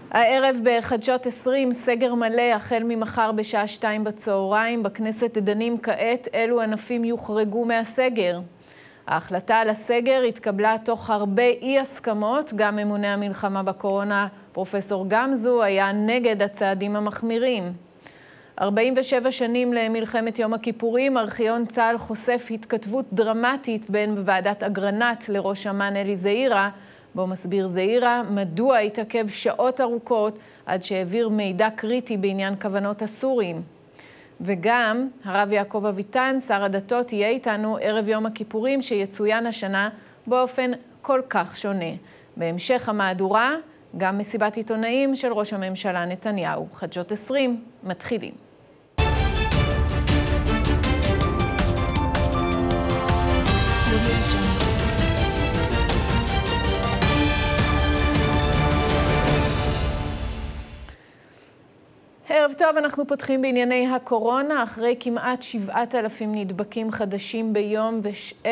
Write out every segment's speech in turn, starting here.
הערב בחדשות 20, סגר מלא החל ממחר בשעה 2 בצהריים. בכנסת דנים כעת אילו ענפים יוחרגו מהסגר. ההחלטה על הסגר התקבלה תוך הרבה אי-הסכמות. גם ממונה המלחמה בקורונה, פרופסור גמזו, היה נגד הצעדים המחמירים. 47 שנים למלחמת יום הכיפורים, ארכיון צה"ל חושף התכתבות דרמטית בין ועדת אגרנט לראש אמ"ן אלי זעירא, בו מסביר זעירא מדוע התעכב שעות ארוכות עד שהעביר מידע קריטי בעניין כוונות הסורים. וגם הרב יעקב אביטן, שר הדתות, יהיה איתנו ערב יום הכיפורים שיצוין השנה באופן כל כך שונה. בהמשך המהדורה, גם מסיבת עיתונאים של ראש הממשלה נתניהו. חדשות 20 מתחילים. ערב טוב, אנחנו פותחים בענייני הקורונה. אחרי כמעט 7,000 נדבקים חדשים ביום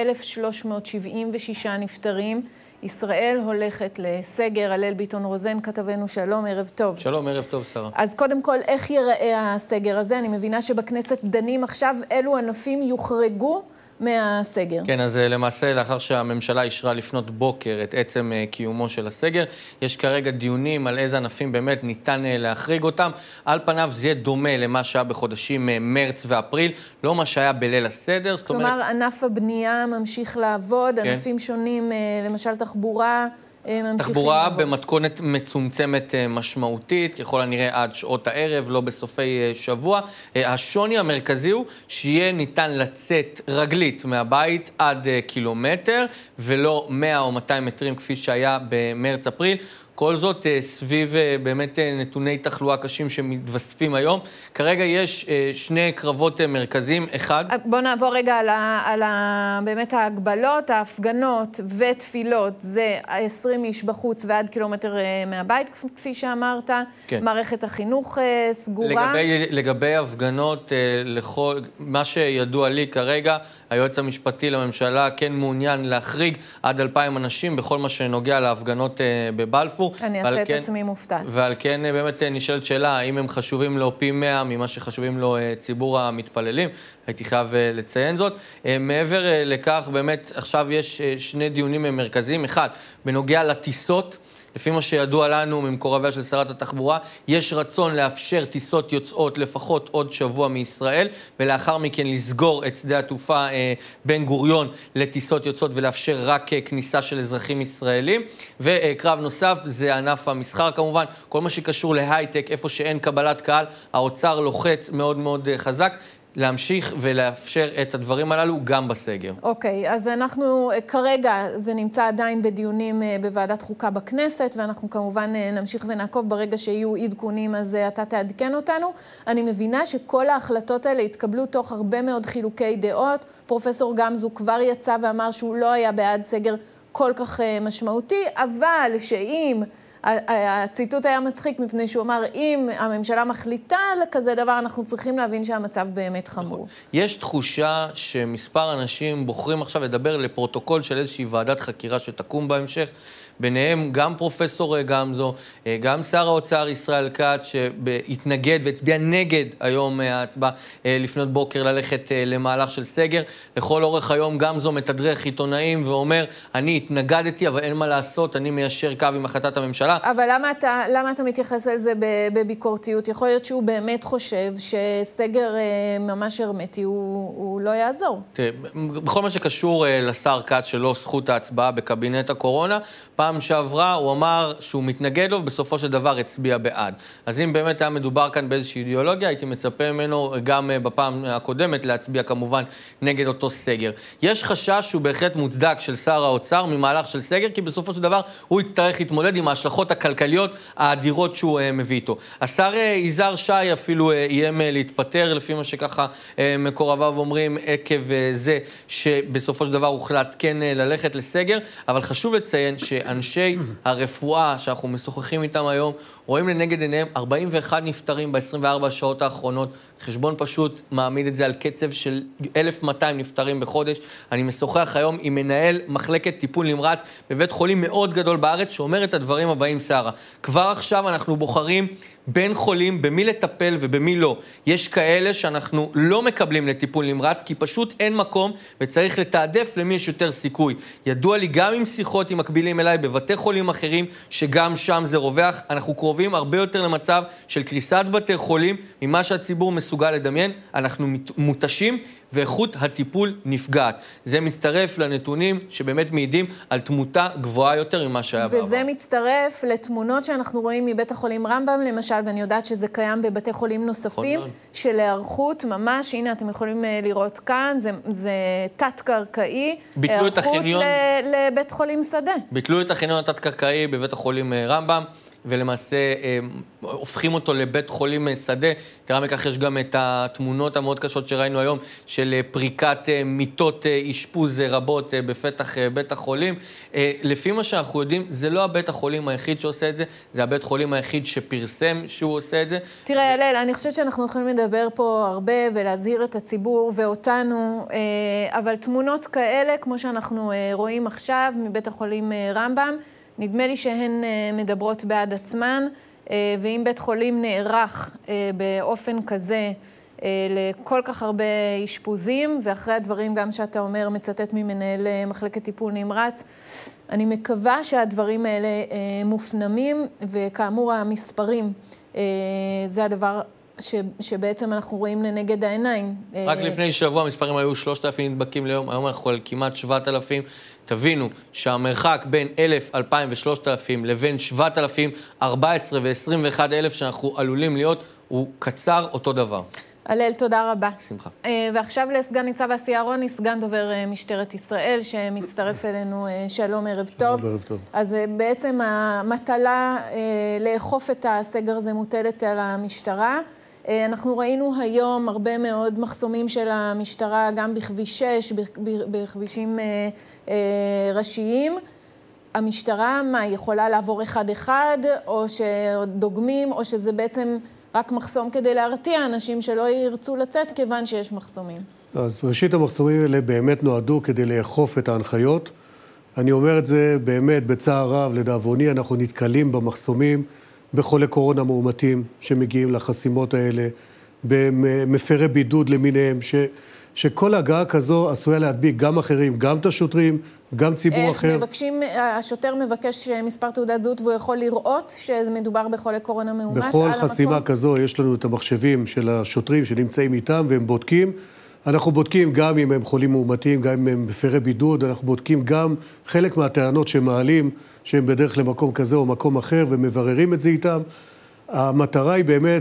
ו1,376 נפטרים, ישראל הולכת לסגר. הלל ביטון רוזן, כתבנו, שלום, ערב טוב. שלום, ערב טוב, שרה. אז קודם כל, איך ייראה הסגר הזה? אני מבינה שבכנסת דנים עכשיו אילו ענפים יוחרגו מהסגר. כן, אז למעשה לאחר שהממשלה אישרה לפנות בוקר את עצם קיומו של הסגר, יש כרגע דיונים על איזה ענפים באמת ניתן להחריג אותם. על פניו זה יהיה דומה למה שהיה בחודשים מרץ ואפריל, לא מה שהיה בליל הסדר. כלומר, ענף הבנייה ממשיך לעבוד, כן. ענפים שונים, למשל תחבורה, תחבורה במתכונת מצומצמת משמעותית, ככל הנראה עד שעות הערב, לא בסופי שבוע. השוני המרכזי הוא שיהיה ניתן לצאת רגלית מהבית עד קילומטר, ולא 100 או 200 מטרים כפי שהיה במרץ-אפריל. כל זאת סביב באמת נתוני תחלואה קשים שמתווספים היום. כרגע יש שני קרבות מרכזיים. אחד... בוא נעבור רגע על באמת ההגבלות, ההפגנות ותפילות. זה 20 איש בחוץ ועד קילומטר מהבית, כפי שאמרת. כן. מערכת החינוך סגורה. לגבי הפגנות, מה שידוע לי כרגע, היועץ המשפטי לממשלה כן מעוניין להחריג עד 2,000 אנשים בכל מה שנוגע להפגנות בבלפור. אני אעשה את עצמי מופתעת. ועל כן באמת נשאלת שאלה, האם הם חשובים לו פי 100 ממה שחשובים לו ציבור המתפללים? הייתי חייב לציין זאת. מעבר לכך, באמת עכשיו יש שני דיונים מרכזיים. אחד, בנוגע לטיסות, לפי מה שידוע לנו ממקורביה של שרת התחבורה, יש רצון לאפשר טיסות יוצאות לפחות עוד שבוע מישראל, ולאחר מכן לסגור את שדה התעופה בן גוריון לטיסות יוצאות ולאפשר רק כניסה של אזרחים ישראלים. וקרב נוסף זה ענף המסחר כמובן, כל מה שקשור להייטק, איפה שאין קבלת קהל, האוצר לוחץ מאוד מאוד חזק. להמשיך ולאפשר את הדברים הללו גם בסגר. אוקיי, אז אנחנו כרגע, זה נמצא עדיין בדיונים בוועדת חוקה בכנסת, ואנחנו כמובן נמשיך ונעקוב ברגע שיהיו עדכונים, אז אתה תעדכן אותנו. אני מבינה שכל ההחלטות האלה התקבלו תוך הרבה מאוד חילוקי דעות. פרופסור גמזו כבר יצא ואמר שהוא לא היה בעד סגר כל כך משמעותי, אבל שאם... הציטוט היה מצחיק מפני שהוא אמר, אם הממשלה מחליטה על כזה דבר, אנחנו צריכים להבין שהמצב באמת חמור. יש תחושה שמספר אנשים בוחרים עכשיו לדבר לפרוטוקול של איזושהי ועדת חקירה שתקום בהמשך, ביניהם גם פרופסור גמזו, גם שר האוצר ישראל כץ, שהתנגד והצביע נגד היום ההצבעה לפנות בוקר ללכת למהלך של סגר. לכל אורך היום גמזו מתדרך עיתונאים ואומר, אני התנגדתי, אבל אין מה לעשות, אני מיישר קו עם החלטת הממשלה. אבל למה אתה מתייחס לזה בביקורתיות? יכול להיות שהוא באמת חושב שסגר ממש הרמטי הוא לא יעזור. בכל מה שקשור לשר כץ שלא זכות ההצבעה בקבינט הקורונה, פעם שעברה הוא אמר שהוא מתנגד לו, ובסופו של דבר הצביע בעד. אז אם באמת היה מדובר כאן באיזושהי אידיאולוגיה, הייתי מצפה ממנו גם בפעם הקודמת להצביע כמובן נגד אותו סגר. יש חשש שהוא בהחלט מוצדק של שר האוצר ממהלך של סגר, כי בסופו של דבר הוא יצטרך להתמודד עם ההשלכות הכלכליות האדירות שהוא מביא איתו. השר יזהר שי אפילו איים להתפטר, לפי מה שככה מקורביו אומרים, עקב זה שבסופו של דבר הוחלט כן ללכת לסגר, אבל חשוב לציין אנשי הרפואה שאנחנו משוחחים איתם היום, רואים לנגד עיניהם 41 נפטרים ב-24 השעות האחרונות. חשבון פשוט מעמיד את זה על קצב של 1,200 נפטרים בחודש. אני משוחח היום עם מנהל מחלקת טיפול נמרץ בבית חולים מאוד גדול בארץ, שאומר את הדברים הבאים, שרה. כבר עכשיו אנחנו בוחרים בין חולים במי לטפל ובמי לא. יש כאלה שאנחנו לא מקבלים לטיפול נמרץ, כי פשוט אין מקום וצריך לתעדף למי יש יותר סיכוי. ידוע לי גם עם שיחות עם מקבילים אליי בבתי חולים אחרים, שגם שם זה רווח. אנחנו קרובים הרבה יותר למצב של קריסת בתי חולים ממה שהציבור מסוגל לדמיין. אנחנו מותשים ואיכות הטיפול נפגעת. זה מצטרף לנתונים שבאמת מעידים על תמותה גבוהה יותר ממה שהיה בעבר. וזה מצטרף לתמונות שאנחנו רואים מבית החולים רמב"ם, למשל, ואני יודעת שזה קיים בבתי חולים נוספים, של הערכות ממש, הנה אתם יכולים לראות כאן, זה תת-קרקעי, הערכות לבית חולים שדה. ביטלו את החניון התת-קרקעי בבית החולים רמב"ם, ולמעשה הופכים אותו לבית חולים שדה. תראה מכך יש גם את התמונות המאוד קשות שראינו היום של פריקת מיטות אשפוז רבות בפתח בית החולים. לפי מה שאנחנו יודעים, זה לא הבית החולים היחיד שעושה את זה, זה הבית חולים היחיד שפרסם שהוא עושה את זה. תראה, הלל, אני חושבת שאנחנו יכולים לדבר פה הרבה ולהזהיר את הציבור ואותנו, אבל תמונות כאלה, כמו שאנחנו רואים עכשיו מבית החולים רמב"ם, נדמה לי שהן מדברות בעד עצמן, ואם בית חולים נערך באופן כזה לכל כך הרבה אשפוזים, ואחרי הדברים גם שאתה אומר, מצטט ממנהל מחלקת טיפול נמרץ, אני מקווה שהדברים האלה מופנמים, וכאמור המספרים, זה הדבר שבעצם אנחנו רואים לנגד העיניים. רק לפני שבוע המספרים היו 3,000 נדבקים ליום, היום אנחנו על כמעט 7,000. תבינו שהמרחק בין 1,000, 2,000 ו-3,000 לבין 7,000, 14 ו-21,000 שאנחנו עלולים להיות, הוא קצר אותו דבר. הלל, תודה רבה. שמחה. ועכשיו לסגן ניצב אסי אהרוני, סגן דובר משטרת ישראל, שמצטרף אלינו. שלום, ערב טוב. ערב טוב. אז בעצם המטלה לאכוף את הסגר הזה מוטלת על המשטרה. אנחנו ראינו היום הרבה מאוד מחסומים של המשטרה, גם בכביש 6, בכבישים ראשיים. המשטרה, מה, יכולה לעבור אחד-אחד, או שדוגמים, או שזה בעצם רק מחסום כדי להרתיע אנשים שלא ירצו לצאת כיוון שיש מחסומים? אז ראשית, המחסומים האלה באמת נועדו כדי לאכוף את ההנחיות. אני אומר את זה באמת בצער רב, לדאבוני, אנחנו נתקלים במחסומים, בחולי קורונה מאומתים שמגיעים לחסימות האלה, במפרי בידוד למיניהם, שכל הגעה כזו עשויה להדביק גם אחרים, גם את השוטרים, גם ציבור אחר. השוטר מבקש מספר תעודת זהות והוא יכול לראות שמדובר בחולי קורונה מאומת על בכל המקום? חסימה כזו יש לנו את המחשבים של השוטרים שנמצאים איתם והם בודקים. אנחנו בודקים גם אם הם חולים מאומתים, גם אם הם מפרי בידוד, אנחנו בודקים גם חלק מהטענות שמעלים, שהם בדרך למקום כזה או מקום אחר, ומבררים את זה איתם. המטרה היא באמת,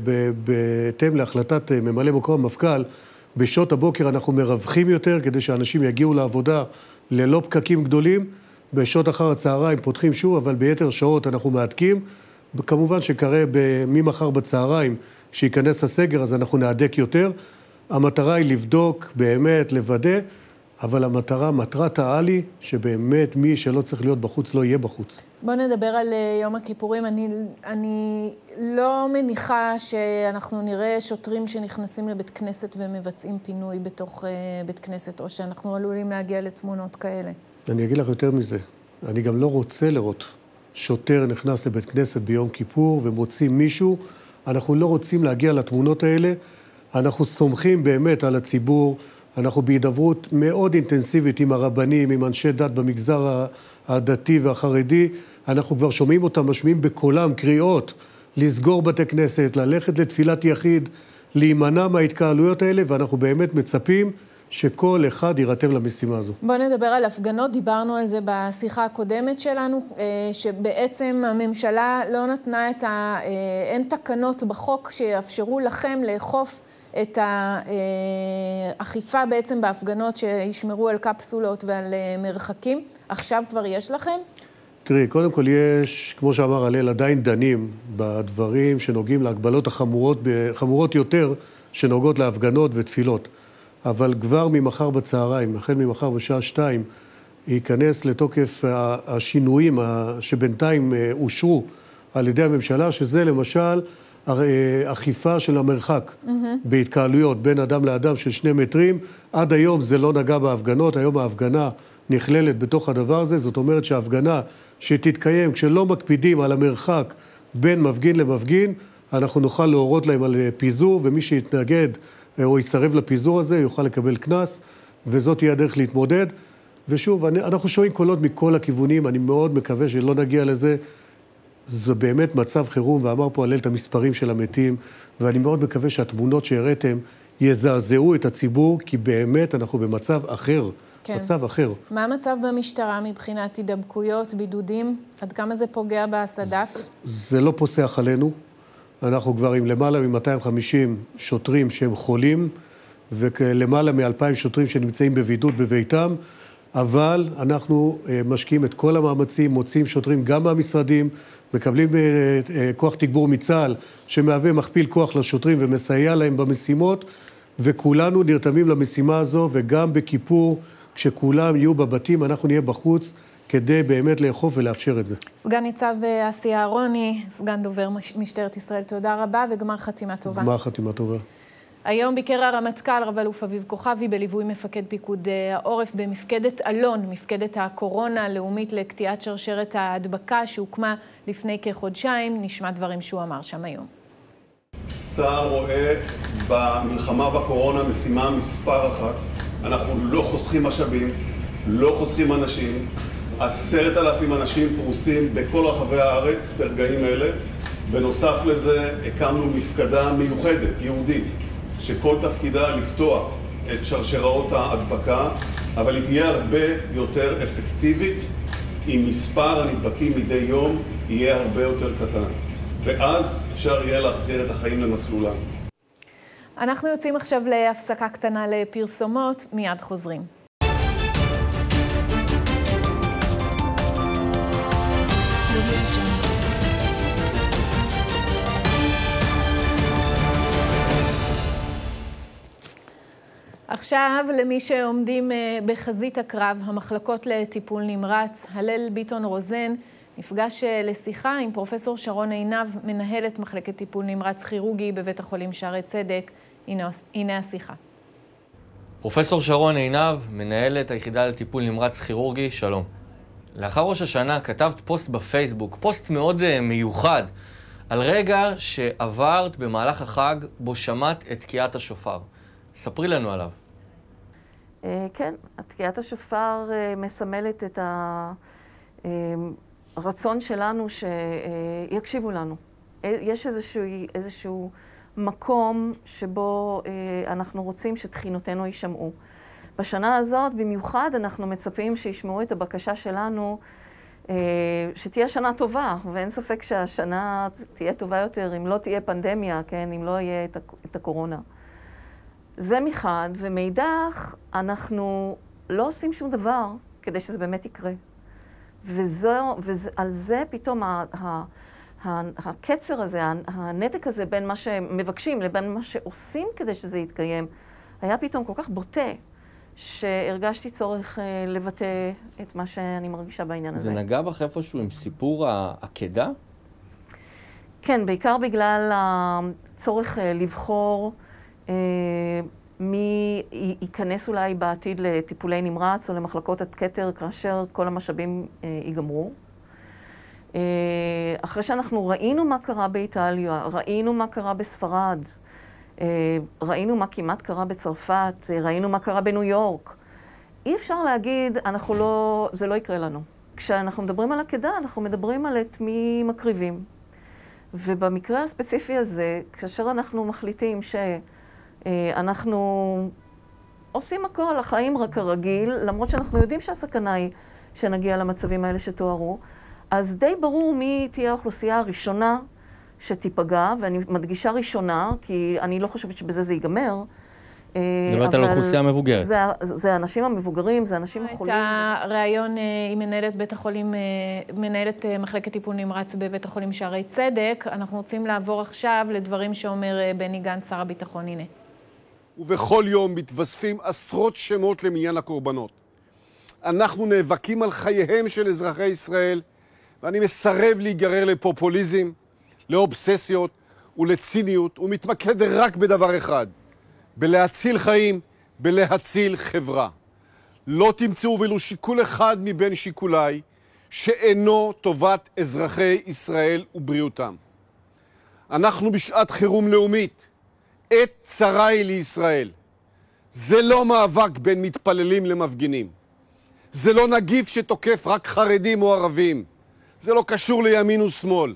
ובהתאם להחלטת ממלא מקום המפכ"ל, בשעות הבוקר אנחנו מרווחים יותר, כדי שאנשים יגיעו לעבודה ללא פקקים גדולים. בשעות אחר הצהריים פותחים שוב, אבל ביתר שעות אנחנו מעתקים. כמובן שקרה ממחר בצהריים, כשיכנס הסגר, אז אנחנו נעדק יותר. המטרה היא לבדוק, באמת, לוודא, אבל מטרת העל היא שבאמת מי שלא צריך להיות בחוץ לא יהיה בחוץ. בוא נדבר על יום הכיפורים. אני לא מניחה שאנחנו נראה שוטרים שנכנסים לבית כנסת ומבצעים פינוי בתוך בית כנסת, או שאנחנו עלולים להגיע לתמונות כאלה. אני אגיד לך יותר מזה. אני גם לא רוצה לראות שוטר נכנס לבית כנסת ביום כיפור ומוציא מישהו. אנחנו לא רוצים להגיע לתמונות האלה. אנחנו סומכים באמת על הציבור. אנחנו בהידברות מאוד אינטנסיבית עם הרבנים, עם אנשי דת במגזר הדתי והחרדי. אנחנו כבר שומעים אותם, משמיעים בקולם קריאות, לסגור בתי כנסת, ללכת לתפילת יחיד, להימנע מההתקהלויות האלה, ואנחנו באמת מצפים שכל אחד יירתם למשימה הזו. בוא נדבר על הפגנות, דיברנו על זה בשיחה הקודמת שלנו, שבעצם הממשלה לא נתנה אין תקנות בחוק שיאפשרו לכם לאכוף את האכיפה בעצם בהפגנות שישמרו על קפסולות ועל מרחקים. עכשיו כבר יש לכם? תראי, קודם כל יש, כמו שאמר הלל, עדיין דנים בדברים שנוגעים להגבלות חמורות יותר, שנוגעות להפגנות ותפילות. אבל כבר ממחר בצהריים, החל ממחר בשעה 2, ייכנס לתוקף השינויים שבינתיים אושרו על ידי הממשלה, שזה למשל אכיפה של המרחק בהתקהלויות בין אדם לאדם של 2 מטרים. עד היום זה לא נגע בהפגנות, היום ההפגנה נכללת בתוך הדבר הזה, זאת אומרת שההפגנה שתתקיים כשלא מקפידים על המרחק בין מפגין למפגין, אנחנו נוכל להורות להם על פיזור, ומי שיתנגד או יסרב לפיזור הזה יוכל לקבל קנס, וזאת תהיה הדרך להתמודד. ושוב, אנחנו שומעים קולות מכל הכיוונים, אני מאוד מקווה שלא נגיע לזה. זה באמת מצב חירום, ואמר פה הלל את המספרים של המתים, ואני מאוד מקווה שהתמונות שהראיתם יזעזעו את הציבור, כי באמת אנחנו במצב אחר. כן. מצב אחר. מה המצב במשטרה מבחינת הידבקויות, בידודים? עד כמה זה פוגע בסד"כ? זה לא פוסח עלינו. אנחנו כבר עם למעלה מ-250 שוטרים שהם חולים, ולמעלה מ-2,000 שוטרים שנמצאים בבידוד בביתם, אבל אנחנו משקיעים את כל המאמצים, מוצאים שוטרים גם מהמשרדים, מקבלים כוח תגבור מצה"ל, שמהווה מכפיל כוח לשוטרים ומסייע להם במשימות, וכולנו נרתמים למשימה הזו, וגם בכיפור, כשכולם יהיו בבתים, אנחנו נהיה בחוץ, כדי באמת לאכוף ולאפשר את זה. סגן ניצב אסי אהרוני, סגן דובר משטרת ישראל, תודה רבה, וגמר חתימה טובה. גמר חתימה טובה. היום ביקר הרמטכ"ל רב-אלוף אביב כוכבי בליווי מפקד פיקוד העורף במפקדת אלון, מפקדת הקורונה הלאומית לקטיעת שרשרת ההדבקה שהוקמה לפני כחודשיים. נשמע דברים שהוא אמר שם היום. צה"ל רואה במלחמה בקורונה משימה מספר אחת. אנחנו לא חוסכים משאבים, לא חוסכים אנשים. 10,000 אנשים פרוסים בכל רחבי הארץ ברגעים אלה. בנוסף לזה הקמנו מפקדה מיוחדת, יהודית, שכל תפקידה לקטוע את שרשראות ההדבקה, אבל היא תהיה הרבה יותר אפקטיבית אם מספר הנדבקים מדי יום יהיה הרבה יותר קטן. ואז אפשר יהיה להחזיר את החיים למסלולם. אנחנו יוצאים עכשיו להפסקה קטנה לפרסומות, מיד חוזרים. עכשיו, למי שעומדים בחזית הקרב, המחלקות לטיפול נמרץ, הלל ביטון רוזן, נפגש לשיחה עם פרופסור שרון עינב, מנהלת מחלקת טיפול נמרץ כירורגי בבית החולים שערי צדק. הנה השיחה. פרופסור שרון עינב, מנהלת היחידה לטיפול נמרץ כירורגי, שלום. לאחר ראש השנה כתבת פוסט בפייסבוק, פוסט מאוד מיוחד, על רגע שעברת במהלך החג בו שמעת את תקיעת השופר. ספרי לנו עליו. כן, תקיעת השופר מסמלת את הרצון שלנו שיקשיבו לנו. יש איזשהו מקום שבו אנחנו רוצים שתחינותינו יישמעו. בשנה הזאת במיוחד אנחנו מצפים שישמעו את הבקשה שלנו שתהיה שנה טובה, ואין ספק שהשנה תהיה טובה יותר אם לא תהיה פנדמיה, כן, אם לא יהיה את הקורונה. זה מחד, ומאידך אנחנו לא עושים שום דבר כדי שזה באמת יקרה. ועל זה פתאום הקצר הזה, הנתק הזה בין מה שמבקשים לבין מה שעושים כדי שזה יתקיים, היה פתאום כל כך בוטה, שהרגשתי צורך לבטא את מה שאני מרגישה בעניין הזה. זה נגע בך איפשהו עם סיפור העקדה? כן, בעיקר בגלל הצורך לבחור מי ייכנס אולי בעתיד לטיפולי נמרץ או למחלקות הכתר כאשר כל המשאבים ייגמרו. אחרי שאנחנו ראינו מה קרה באיטליה, ראינו מה קרה בספרד, ראינו מה כמעט קרה בצרפת, ראינו מה קרה בניו יורק. אי אפשר להגיד, זה לא יקרה לנו. כשאנחנו מדברים על עקדה, אנחנו מדברים על את מי מקריבים. ובמקרה הספציפי הזה, כאשר אנחנו מחליטים שאנחנו עושים הכל, החיים רק כרגיל, למרות שאנחנו יודעים שהסכנה היא שנגיע למצבים האלה שתוארו, אז די ברור מי תהיה האוכלוסייה הראשונה שתיפגע, ואני מדגישה ראשונה, כי אני לא חושבת שבזה זה ייגמר. זאת על האוכלוסייה המבוגרת. זה האנשים המבוגרים, זה האנשים החולים. הייתה ראיון עם מנהלת בית החולים, מנהלת מחלקת טיפול נמרץ בבית החולים שערי צדק. אנחנו רוצים לעבור עכשיו לדברים שאומר בני גנץ, שר הביטחון. הנה. ובכל יום מתווספים עשרות שמות למניין הקורבנות. אנחנו נאבקים על חייהם של אזרחי ישראל, ואני מסרב להיגרר לפופוליזם, לאובססיות ולציניות, ומתמקד רק בדבר אחד, בלהציל חיים, בלהציל חברה. לא תמצאו ולו שיקול אחד מבין שיקוליי שאינו טובת אזרחי ישראל ובריאותם. אנחנו בשעת חירום לאומית, עת צרה היא לישראל. זה לא מאבק בין מתפללים למפגינים. זה לא נגיף שתוקף רק חרדים או ערבים. זה לא קשור לימין ושמאל.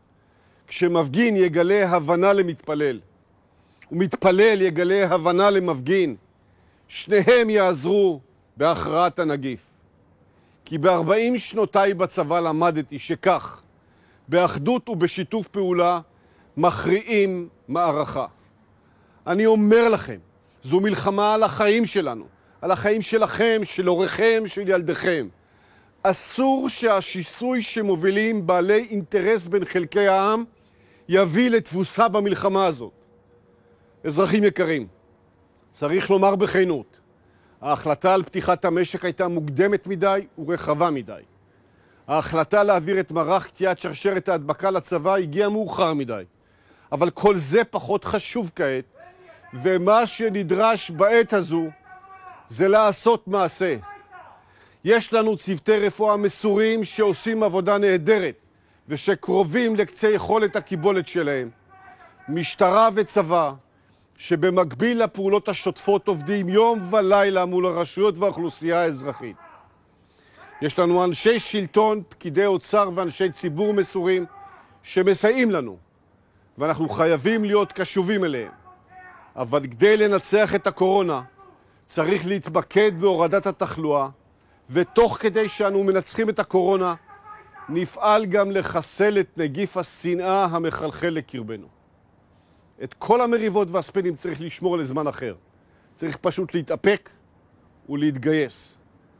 כשמפגין יגלה הבנה למתפלל, ומתפלל יגלה הבנה למפגין, שניהם יעזרו בהכרעת הנגיף. כי ב-40 שנותיי בצבא למדתי שכך, באחדות ובשיתוף פעולה, מכריעים מערכה. אני אומר לכם, זו מלחמה על החיים שלנו, על החיים שלכם, של הוריכם, של ילדיכם. אסור שהשיסוי שמובילים בעלי אינטרס בין חלקי העם יביא לתבוסה במלחמה הזאת. אזרחים יקרים, צריך לומר בכנות, ההחלטה על פתיחת המשק הייתה מוקדמת מדי ורחבה מדי. ההחלטה להעביר את מערך קטיעת שרשרת ההדבקה לצבא הגיעה מאוחר מדי. אבל כל זה פחות חשוב כעת, ומה שנדרש בעת הזו זה לעשות מעשה. יש לנו צוותי רפואה מסורים שעושים עבודה נהדרת ושקרובים לקצה יכולת הקיבולת שלהם. משטרה וצבא שבמקביל לפעולות השוטפות עובדים יום ולילה מול הרשויות והאוכלוסייה האזרחית. יש לנו אנשי שלטון, פקידי אוצר ואנשי ציבור מסורים שמסייעים לנו, ואנחנו חייבים להיות קשובים אליהם. אבל כדי לנצח את הקורונה צריך להתמקד בהורדת התחלואה, ותוך כדי שאנו מנצחים את הקורונה נפעל גם לחסל את נגיף השנאה המחלחל לקרבנו. את כל המריבות והספינים צריך לשמור לזמן אחר. צריך פשוט להתאפק ולהתגייס.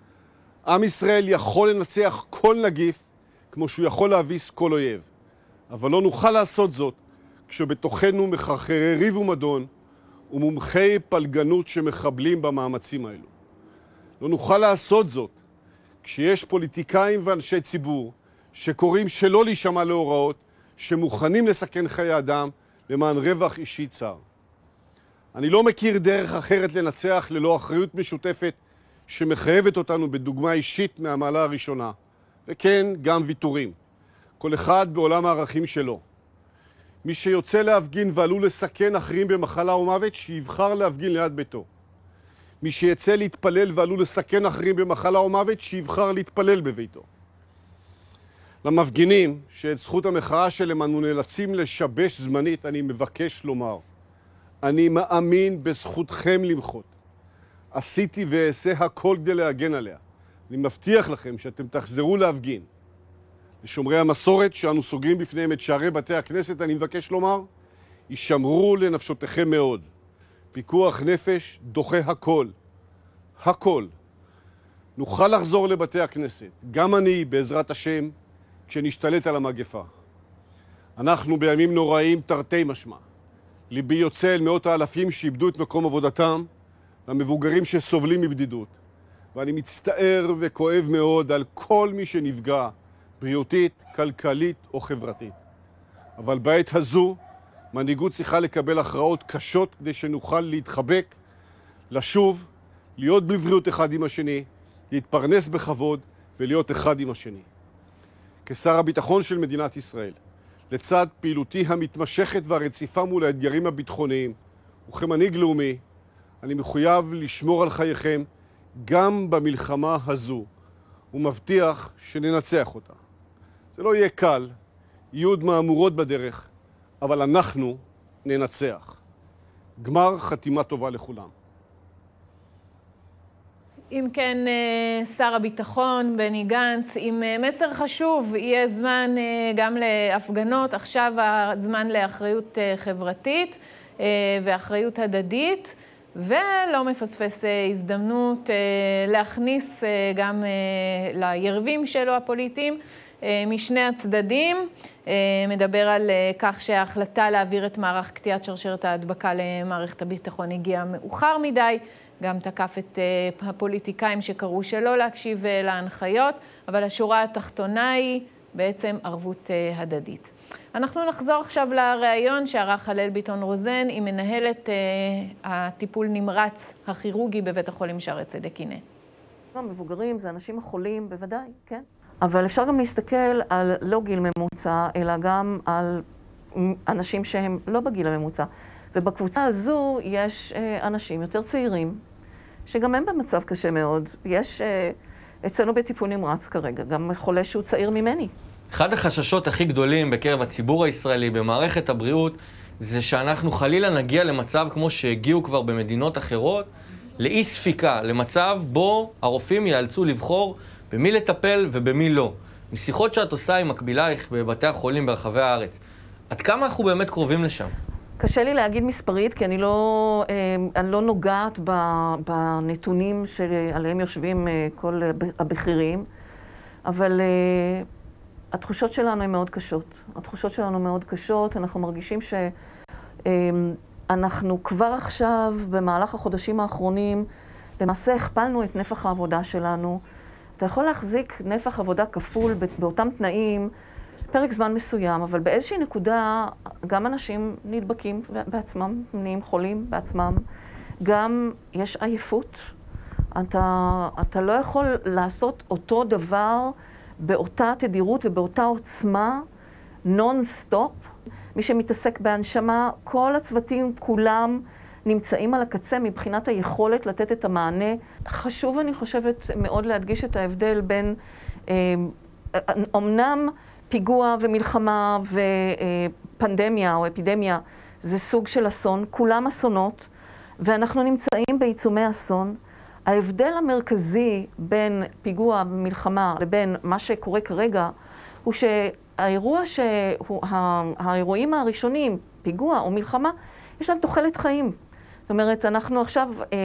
עם ישראל יכול לנצח כל נגיף כמו שהוא יכול להביס כל אויב. אבל לא נוכל לעשות זאת כשבתוכנו מחרחרי ריב ומדון ומומחי פלגנות שמחבלים במאמצים האלו. לא נוכל לעשות זאת כשיש פוליטיקאים ואנשי ציבור שקוראים שלא להישמע להוראות, שמוכנים לסכן חיי אדם למען רווח אישי צר. אני לא מכיר דרך אחרת לנצח ללא אחריות משותפת שמחייבת אותנו בדוגמה אישית מהמעלה הראשונה, וכן, גם ויתורים. כל אחד בעולם הערכים שלו. מי שיוצא להפגין ועלול לסכן אחרים במחלה או מוות, שיבחר להפגין ליד ביתו. מי שיצא להתפלל ועלול לסכן אחרים במחלה או מוות, שיבחר להתפלל בביתו. למפגינים שאת זכות המחאה שלהם אנו נאלצים לשבש זמנית, אני מבקש לומר, אני מאמין בזכותכם למחות. עשיתי ואעשה הכל כדי להגן עליה. אני מבטיח לכם שאתם תחזרו להפגין. לשומרי המסורת שאנו סוגרים בפניהם את שערי בתי הכנסת, אני מבקש לומר, ישמרו לנפשותיכם מאוד. פיקוח נפש דוחה הכל. הכל. נוכל לחזור לבתי הכנסת, גם אני בעזרת השם, כשנשתלט על המגפה. אנחנו בימים נוראים תרתי משמע. ליבי יוצא אל מאות האלפים שאיבדו את מקום עבודתם, למבוגרים שסובלים מבדידות. ואני מצטער וכואב מאוד על כל מי שנפגע, בריאותית, כלכלית או חברתית. אבל בעת הזו, מנהיגות צריכה לקבל הכרעות קשות כדי שנוכל להתחבק, לשוב, להיות בבריאות אחד עם השני, להתפרנס בכבוד ולהיות אחד עם השני. כשר הביטחון של מדינת ישראל, לצד פעילותי המתמשכת והרציפה מול האתגרים הביטחוניים, וכמנהיג לאומי, אני מחויב לשמור על חייכם גם במלחמה הזו, ומבטיח שננצח אותה. זה לא יהיה קל, יהיו עוד מהמורות בדרך, אבל אנחנו ננצח. גמר חתימה טובה לכולם. אם כן, שר הביטחון בני גנץ, עם מסר חשוב, יהיה זמן גם להפגנות, עכשיו הזמן לאחריות חברתית ואחריות הדדית, ולא מפספס הזדמנות להכניס גם ליריבים שלו הפוליטיים משני הצדדים. מדבר על כך שההחלטה להעביר את מערך קטיעת שרשרת ההדבקה למערכת הביטחון הגיעה מאוחר מדי, גם תקף את הפוליטיקאים שקראו שלא להקשיב להנחיות, אבל השורה התחתונה היא בעצם ערבות הדדית. אנחנו נחזור עכשיו לראיון שערך הלל ביטון רוזן עם מנהלת הטיפול נמרץ הכירורגי בבית החולים שערי צדק. הנה. המבוגרים זה אנשים החולים, בוודאי, כן. אבל אפשר גם להסתכל על לא גיל ממוצע, אלא גם על אנשים שהם לא בגיל הממוצע. ובקבוצה הזו יש אנשים יותר צעירים, שגם הם במצב קשה מאוד. יש אצלנו בטיפול נמרץ כרגע, גם חולה שהוא צעיר ממני. אחד החששות הכי גדולים בקרב הציבור הישראלי במערכת הבריאות, זה שאנחנו חלילה נגיע למצב כמו שהגיעו כבר במדינות אחרות, לאי ספיקה, למצב בו הרופאים ייאלצו לבחור במי לטפל ובמי לא. משיחות שאת עושה עם מקבילייך בבתי החולים ברחבי הארץ, עד כמה אנחנו באמת קרובים לשם? קשה לי להגיד מספרית, כי אני לא נוגעת בנתונים שעליהם יושבים כל הבכירים, אבל התחושות שלנו הן מאוד קשות. התחושות שלנו מאוד קשות, אנחנו מרגישים שאנחנו כבר עכשיו, במהלך החודשים האחרונים, למעשה הכפלנו את נפח העבודה שלנו. אתה יכול להחזיק נפח עבודה כפול באותם תנאים, פרק זמן מסוים, אבל באיזושהי נקודה גם אנשים נדבקים בעצמם, נהיים חולים בעצמם, גם יש עייפות. אתה לא יכול לעשות אותו דבר באותה תדירות ובאותה עוצמה, נון-סטופ. מי שמתעסק בהנשמה, כל הצוותים כולם נמצאים על הקצה מבחינת היכולת לתת את המענה. חשוב, אני חושבת, מאוד להדגיש את ההבדל בין אמנם פיגוע ומלחמה ופנדמיה או אפידמיה זה סוג של אסון, כולם אסונות, ואנחנו נמצאים בעיצומי אסון. ההבדל המרכזי בין פיגוע ומלחמה לבין מה שקורה כרגע, הוא שהאירועים הראשונים, פיגוע או מלחמה, יש להם תוחלת חיים. זאת אומרת, אנחנו עכשיו,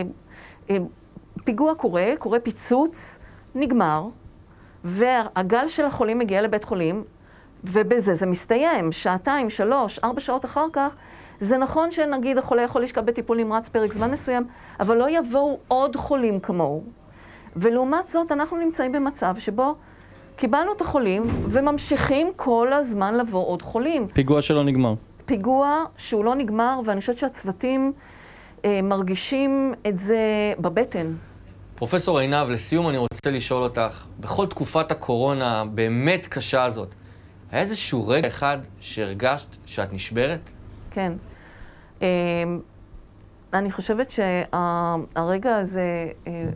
פיגוע קורה פיצוץ, נגמר, והגל של החולים מגיע לבית חולים, ובזה זה מסתיים, 2, 3, 4 שעות אחר כך. זה נכון שנגיד החולה יכול לשכב בטיפול נמרץ פרק זמן מסוים, אבל לא יבואו עוד חולים כמוהו. ולעומת זאת, אנחנו נמצאים במצב שבו קיבלנו את החולים, וממשיכים כל הזמן לבוא עוד חולים. פיגוע שלא נגמר. פיגוע שהוא לא נגמר, ואני חושבת שהצוותים מרגישים את זה בבטן. פרופסור עינב, לסיום אני רוצה לשאול אותך, בכל תקופת הקורונה הבאמת קשה הזאת, היה איזשהו רגע אחד שהרגשת שאת נשברת? כן. אני חושבת שהרגע הזה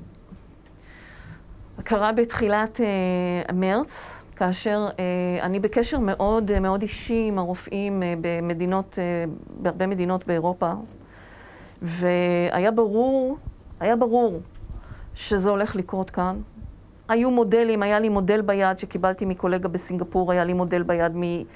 קרה בתחילת מרץ, כאשר אני בקשר מאוד מאוד אישי עם הרופאים בהרבה מדינות באירופה, והיה ברור שזה הולך לקרות כאן. היו מודלים, היה לי מודל ביד שקיבלתי מקולגה בסינגפור, היה לי מודל ביד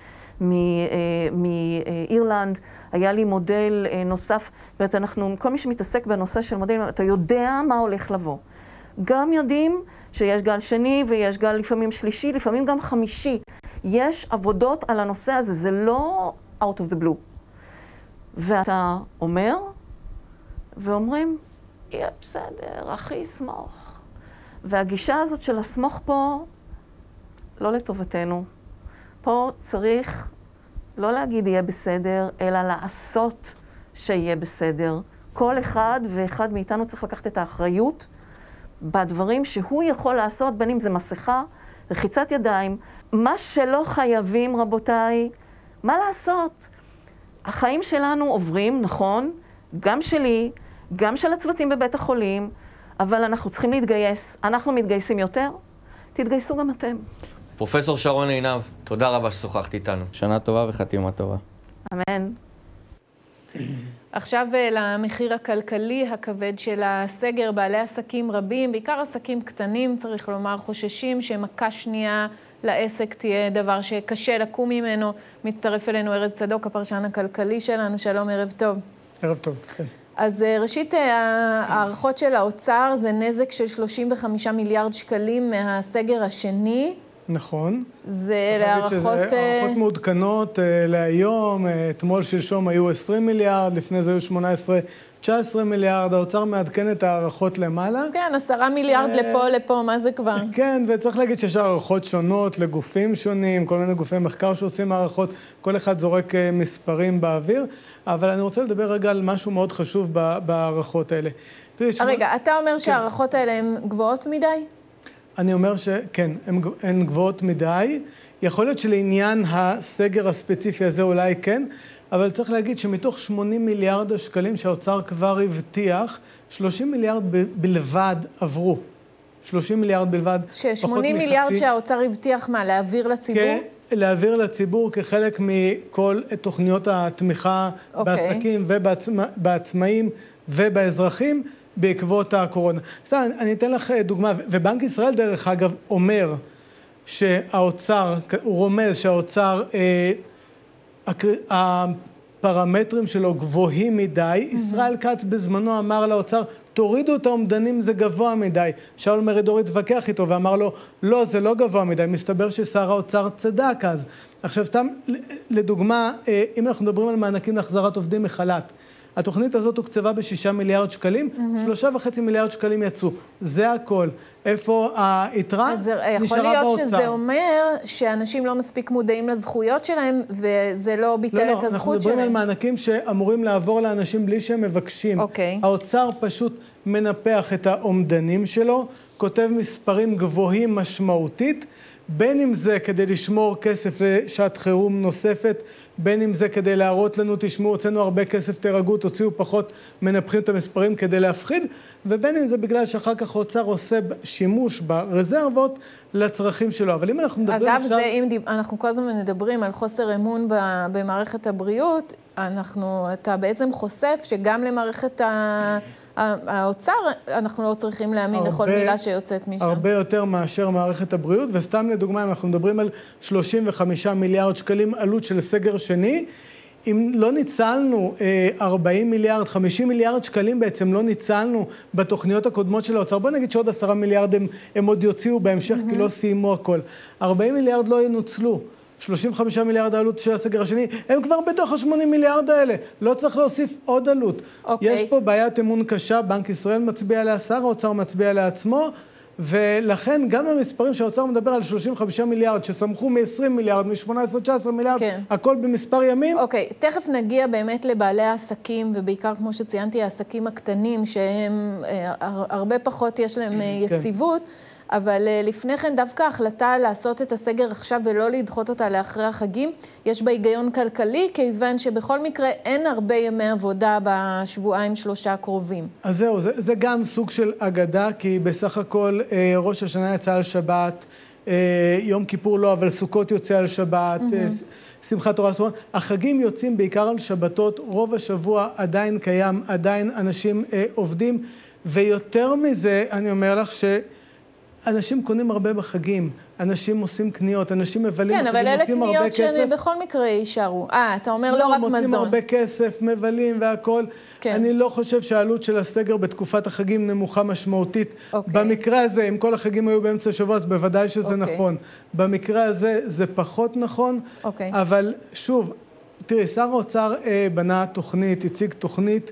מאירלנד, היה לי מודל נוסף. זאת אומרת, כל מי שמתעסק בנושא של מודלים, אתה יודע מה הולך לבוא. גם יודעים שיש גל שני ויש גל לפעמים שלישי, לפעמים גם חמישי. יש עבודות על הנושא הזה, זה לא out of the blue. ואתה אומר, ואומרים, יהיה בסדר, אחי, סמוך. והגישה הזאת של הסמוך פה, לא לטובתנו. פה צריך לא להגיד יהיה בסדר, אלא לעשות שיהיה בסדר. כל אחד ואחד מאיתנו צריך לקחת את האחריות בדברים שהוא יכול לעשות, בין אם זה מסכה, רחיצת ידיים. מה שלא חייבים, רבותיי, מה לעשות? החיים שלנו עוברים, נכון, גם שלי, גם של הצוותים בבית החולים, אבל אנחנו צריכים להתגייס. אנחנו מתגייסים יותר, תתגייסו גם אתם. פרופסור שרון עינב, תודה רבה ששוחחת איתנו. שנה טובה וחתימה טובה. אמן. עכשיו למחיר הכלכלי הכבד של הסגר. בעלי עסקים רבים, בעיקר עסקים קטנים, צריך לומר, חוששים שמכה שנייה לעסק תהיה דבר שקשה לקום ממנו. מצטרף אלינו ארז צדוק, הפרשן הכלכלי שלנו. שלום, ערב טוב. ערב טוב, כן. אז ראשית, הערכות של האוצר זה נזק של 35 מיליארד שקלים מהסגר השני. נכון. זה להערכות... הערכות מעודכנות להיום, אתמול שלשום היו 20 מיליארד, לפני זה היו 19 מיליארד, האוצר מעדכן את הערכות למעלה. כן, 10 מיליארד לפה, מה זה כבר? כן, וצריך להגיד שיש הערכות שונות לגופים שונים, כל מיני גופי מחקר שעושים הערכות, כל אחד זורק מספרים באוויר, אבל אני רוצה לדבר רגע על משהו מאוד חשוב בהערכות האלה. רגע, אתה אומר שהערכות האלה הן גבוהות מדי? אני אומר שכן, הן גבוהות מדי. יכול להיות שלעניין הסגר הספציפי הזה אולי כן, אבל צריך להגיד שמתוך 80 מיליארד השקלים שהאוצר כבר הבטיח, 30 מיליארד בלבד עברו. 30 מיליארד בלבד. ש-80 מיליארד שהאוצר הבטיח מה, להעביר לציבור? כן, להעביר לציבור כחלק מכל תוכניות התמיכה בעסקים ובעצמאים ובאזרחים בעקבות הקורונה. סתם, אני אתן לך דוגמה, ובנק ישראל דרך אגב אומר שהאוצר, הוא רומז שהאוצר, הפרמטרים שלו גבוהים מדי. ישראל כץ בזמנו אמר לאוצר, תורידו את האומדנים, זה גבוה מדי. שאול מרידור התווכח איתו ואמר לו, לא, זה לא גבוה מדי. מסתבר ששר האוצר צדק אז. עכשיו, סתם לדוגמה, אם אנחנו מדברים על מענקים להחזרת עובדים מחל"ת, התוכנית הזאת הוקצבה ב6 מיליארד שקלים, 3.5 מיליארד שקלים יצאו. זה הכל. איפה היתרה? נשארה באוצר. יכול להיות שזה אומר שאנשים לא מספיק מודעים לזכויות שלהם, וזה לא ביטל את הזכות שלהם. לא, אנחנו מדברים על מענקים שאמורים לעבור לאנשים בלי שהם מבקשים. האוצר פשוט מנפח את האומדנים שלו, כותב מספרים גבוהים משמעותית, בין אם זה כדי לשמור כסף לשעת חירום נוספת, בין אם זה כדי להראות לנו, תשמעו, הוצאנו הרבה כסף, תרגעו, תוציאו פחות, מנפחים את המספרים כדי להפחיד, ובין אם זה בגלל שאחר כך האוצר עושה שימוש ברזרבות לצרכים שלו. אבל אם אנחנו מדברים אגב, עכשיו... אנחנו כל הזמן מדברים על חוסר אמון במערכת הבריאות, אתה בעצם חושף שגם למערכת האוצר, אנחנו לא צריכים להאמין לכל מילה שיוצאת משם. הרבה יותר מאשר מערכת הבריאות, וסתם לדוגמה, אם אנחנו מדברים על 35 מיליארד שקלים עלות של סגר שני, אם לא ניצלנו 40 מיליארד, 50 מיליארד שקלים בעצם לא ניצלנו בתוכניות הקודמות של האוצר, בוא נגיד שעוד 10 מיליארד הם עוד יוציאו בהמשך, כי לא סיימו הכל. 40 מיליארד לא ינוצלו. 35 מיליארד העלות של הסגר השני, הם כבר בתוך ה-80 מיליארד האלה. לא צריך להוסיף עוד עלות. יש פה בעיית אמון קשה, בנק ישראל מצביע עליה, שר האוצר מצביע עליה עצמו, ולכן גם המספרים שהאוצר מדבר על 35 מיליארד, שסמכו מ-20 מיליארד, מ-18-19 מיליארד, הכל במספר ימים. אוקיי, תכף נגיע באמת לבעלי העסקים, ובעיקר כמו שציינתי, העסקים הקטנים, שהם הרבה פחות יש להם יציבות, אבל לפני כן דווקא ההחלטה לעשות את הסגר עכשיו ולא לדחות אותה לאחרי החגים, יש בה היגיון כלכלי, כיוון שבכל מקרה אין הרבה ימי עבודה בשבועיים שלושה הקרובים. אז זהו, זה גם סוג של אגדה, כי בסך הכל ראש השנה יצא על שבת, יום כיפור לא, אבל סוכות יוצא על שבת, שמחת תורה סורן. החגים יוצאים בעיקר על שבתות, רוב השבוע עדיין קיים, עדיין אנשים עובדים, ויותר מזה אני אומר לך אנשים קונים הרבה בחגים, אנשים עושים קניות, אנשים מבלים בחגים, כן, אבל אלה קניות שבכל מקרה יישארו. אתה אומר לא רק מזון. מוצאים הרבה כסף, מבלים והכל. אני לא חושב שהעלות של הסגר בתקופת החגים נמוכה משמעותית. במקרה הזה, אם כל החגים היו באמצע השבוע, אז בוודאי שזה נכון. במקרה הזה זה פחות נכון, אבל שוב, תראי, שר האוצר בנה תוכנית, הציג תוכנית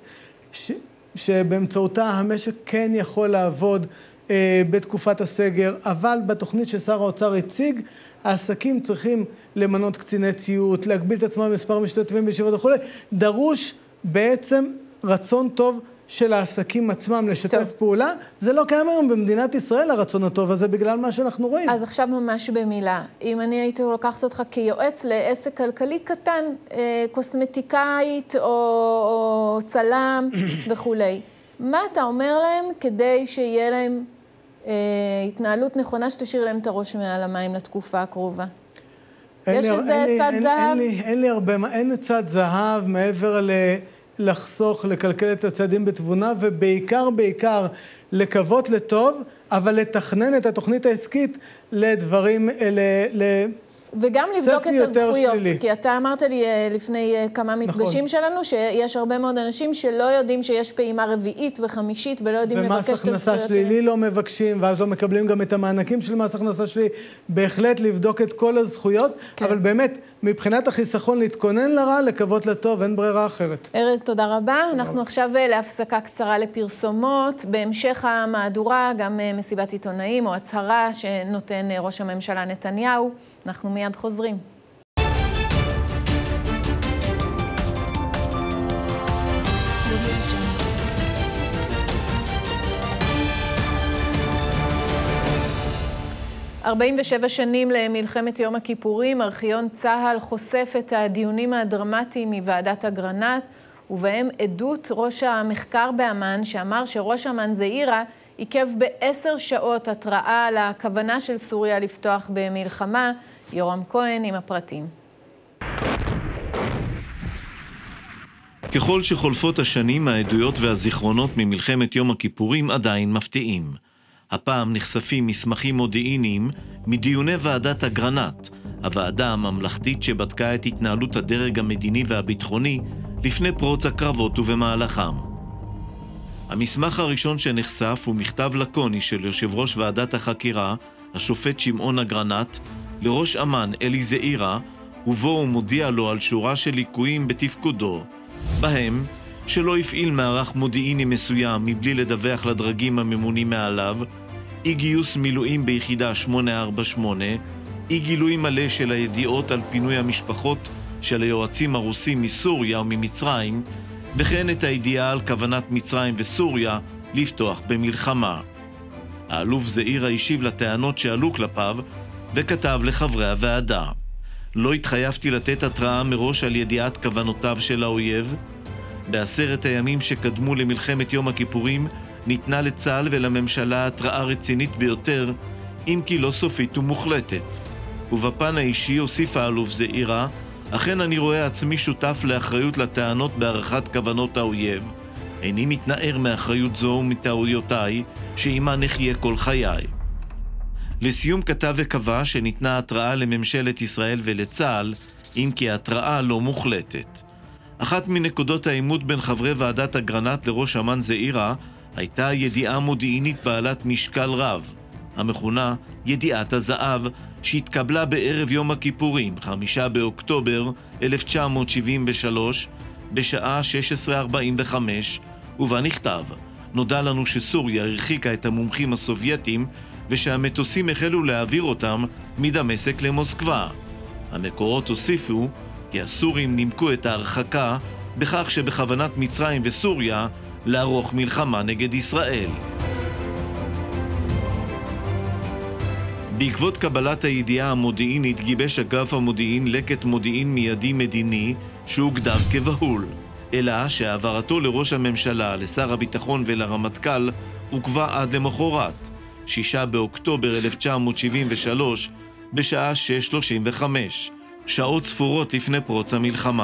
שבאמצעותה המשק כן יכול לעבוד בתקופת הסגר, אבל בתוכנית ששר האוצר הציג, העסקים צריכים למנות קציני ציות, להגביל את עצמם מספר משתתפים בישיבות וכו'. דרוש בעצם רצון טוב של העסקים עצמם לשתף פעולה. זה לא קיים היום במדינת ישראל הרצון הטוב הזה, בגלל מה שאנחנו רואים. אז עכשיו ממש במילה, אם אני הייתי לקחת אותך כיועץ לעסק כלכלי קטן, קוסמטיקאית או צלם וכו', מה אתה אומר להם כדי שיהיה להם התנהלות נכונה שתשאיר להם את הראש מעל המים לתקופה הקרובה? יש איזה צד זהב? אין לי הרבה, אין צד זהב מעבר לחסוך, לקלקל את הצעדים בתבונה, ובעיקר לקוות לטוב, אבל לתכנן את התוכנית העסקית לדברים, וגם לבדוק את הזכויות, שלילי. כי אתה אמרת לי לפני כמה מפגשים שלנו, שיש הרבה מאוד אנשים שלא יודעים שיש פעימה רביעית וחמישית, ולא יודעים לבקש את הזכויות שלהם. ומס הכנסה שלילי לא מבקשים, ואז לא מקבלים גם את המענקים של מס הכנסה שלילי. בהחלט לבדוק את כל הזכויות, כן. אבל באמת, מבחינת החיסכון להתכונן לרע, לקוות לטוב, אין ברירה אחרת. ארז, תודה רבה. אנחנו עכשיו להפסקה קצרה לפרסומות. בהמשך המהדורה, גם מסיבת עיתונאים או הצהרה שנותן ראש הממשלה נתניהו. אנחנו מיד חוזרים. ...47 שנים למלחמת יום הכיפורים, ארכיון צה"ל חושף את הדיונים הדרמטיים מוועדת אגרנט, ובהם עדות ראש המחקר באמן, שאמר שראש אמ"ן זעירה עיכב ב10 שעות התראה על הכוונה של סוריה לפתוח במלחמה. יורם כהן עם הפרטים. ככל שחולפות השנים, העדויות והזיכרונות ממלחמת יום הכיפורים עדיין מפתיעים. הפעם נחשפים מסמכים מודיעיניים מדיוני ועדת אגרנט, הוועדה הממלכתית שבדקה את התנהלות הדרג המדיני והביטחוני לפני פרוץ הקרבות ובמהלכם. המסמך הראשון שנחשף הוא מכתב לקוני של יושב ראש ועדת החקירה, השופט שמעון אגרנט, לראש אמ"ן אלי זעירה, ובו הוא מודיע לו על שורה של ליקויים בתפקודו, בהם שלא הפעיל מערך מודיעיני מסוים מבלי לדווח לדרגים הממונים מעליו, אי גיוס מילואים ביחידה 848, אי גילוי מלא של הידיעות על פינוי המשפחות של היועצים הרוסים מסוריה וממצרים, וכן את הידיעה על כוונת מצרים וסוריה לפתוח במלחמה. האלוף זעירה השיב לטענות שעלו כלפיו וכתב לחברי הוועדה: לא התחייבתי לתת התראה מראש על ידיעת כוונותיו של האויב. ב10 הימים שקדמו למלחמת יום הכיפורים ניתנה לצה"ל ולממשלה התראה רצינית ביותר, אם כי לא סופית ומוחלטת. ובפן האישי הוסיף האלוף זעירה: אכן אני רואה עצמי שותף לאחריות לטענות בהערכת כוונות האויב. איני מתנער מאחריות זו ומטעויותיי, שעימה נחיה כל חיי. לסיום כתב וקבע שניתנה התראה לממשלת ישראל ולצה"ל, אם כי ההתראה לא מוחלטת. אחת מנקודות העימות בין חברי ועדת אגרנט לראש אמ"ן זעירה הייתה ידיעה מודיעינית בעלת משקל רב, המכונה ידיעת הזהב, שהתקבלה בערב יום הכיפורים, 5 באוקטובר 1973, בשעה 16:45, ובה נכתב: נודע לנו שסוריה הרחיקה את המומחים הסובייטים ושהמטוסים החלו להעביר אותם מדמשק למוסקבה. המקורות הוסיפו כי הסורים נימקו את ההרחקה בכך שבכוונת מצרים וסוריה לערוך מלחמה נגד ישראל. בעקבות קבלת הידיעה המודיעינית גיבש אגף המודיעין לקט מודיעין מיידי מדיני שהוגדר כבהול, אלא שהעברתו לראש הממשלה, לשר הביטחון ולרמטכ"ל עוכבה עד למחרת, 6 באוקטובר 1973, בשעה 6:35, שעות ספורות לפני פרוץ המלחמה.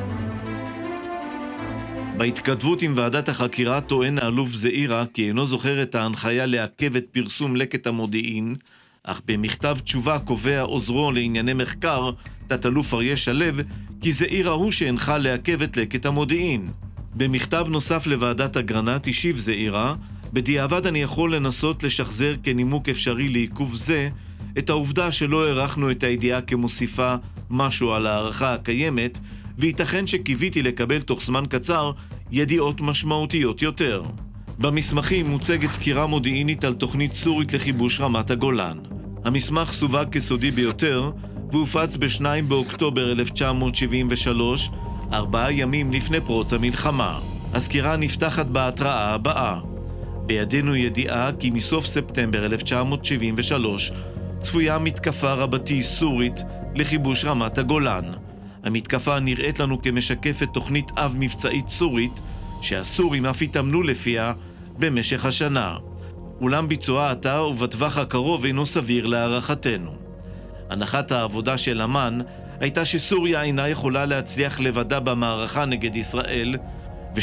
בהתכתבות עם ועדת החקירה טוען האלוף זעירה כי אינו זוכר את ההנחיה לעכב את פרסום לקט המודיעין, אך במכתב תשובה קובע עוזרו לענייני מחקר, תת-אלוף אריה שלו, כי זעירה הוא שהנחה לעכב את לקט המודיעין. במכתב נוסף לוועדת אגרנט השיב זעירה: בדיעבד אני יכול לנסות לשחזר כנימוק אפשרי לעיכוב זה את העובדה שלא הערכנו את הידיעה כמוסיפה משהו על הערכה הקיימת, וייתכן שקיוויתי לקבל תוך זמן קצר ידיעות משמעותיות יותר. במסמכים מוצגת סקירה מודיעינית על תוכנית סורית לכיבוש רמת הגולן. המסמך סווג כסודי ביותר והופץ ב2 באוקטובר 1973, 4 ימים לפני פרוץ המלחמה. הסקירה נפתחת בהתראה הבאה: בידינו ידיעה כי מסוף ספטמבר 1973 צפויה מתקפה רבתי סורית לכיבוש רמת הגולן. המתקפה נראית לנו כמשקפת תוכנית אב מבצעית סורית שהסורים אף התאמנו לפיה במשך השנה. אולם ביצועה עתה ובטווח הקרוב אינו סביר להערכתנו. הנחת העבודה של אמ"ן הייתה שסוריה אינה יכולה להצליח לבדה במערכה נגד ישראל,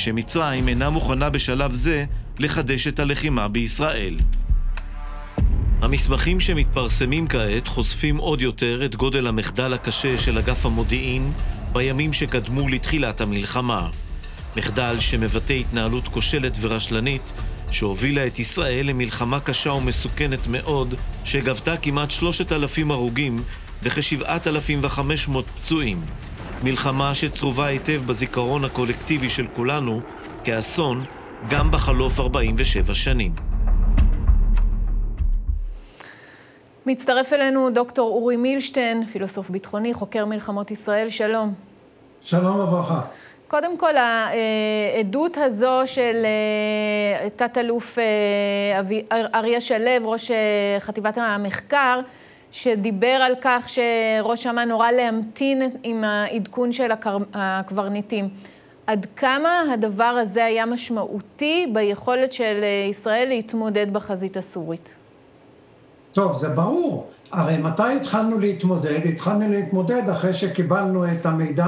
ושמצרים אינה מוכנה בשלב זה לחדש את הלחימה בישראל. המסמכים שמתפרסמים כעת חושפים עוד יותר את גודל המחדל הקשה של אגף המודיעין בימים שקדמו לתחילת המלחמה. מחדל שמבטא התנהלות כושלת ורשלנית שהובילה את ישראל למלחמה קשה ומסוכנת מאוד שגבתה כמעט 3,000 הרוגים וכ7,500 פצועים. מלחמה שצרובה היטב בזיכרון הקולקטיבי של כולנו כאסון גם בחלוף 47 שנים. מצטרף אלינו דוקטור אורי מילשטיין, פילוסוף ביטחוני, חוקר מלחמות ישראל. שלום. שלום וברכה. קודם כל, העדות הזו של תת-אלוף אריה שלו, ראש חטיבת המחקר, שדיבר על כך שראש אמ"ן נורא להמתין עם העדכון של הקברניטים. עד כמה הדבר הזה היה משמעותי ביכולת של ישראל להתמודד בחזית הסורית? טוב, זה ברור. הרי מתי התחלנו להתמודד? התחלנו להתמודד אחרי שקיבלנו את המידע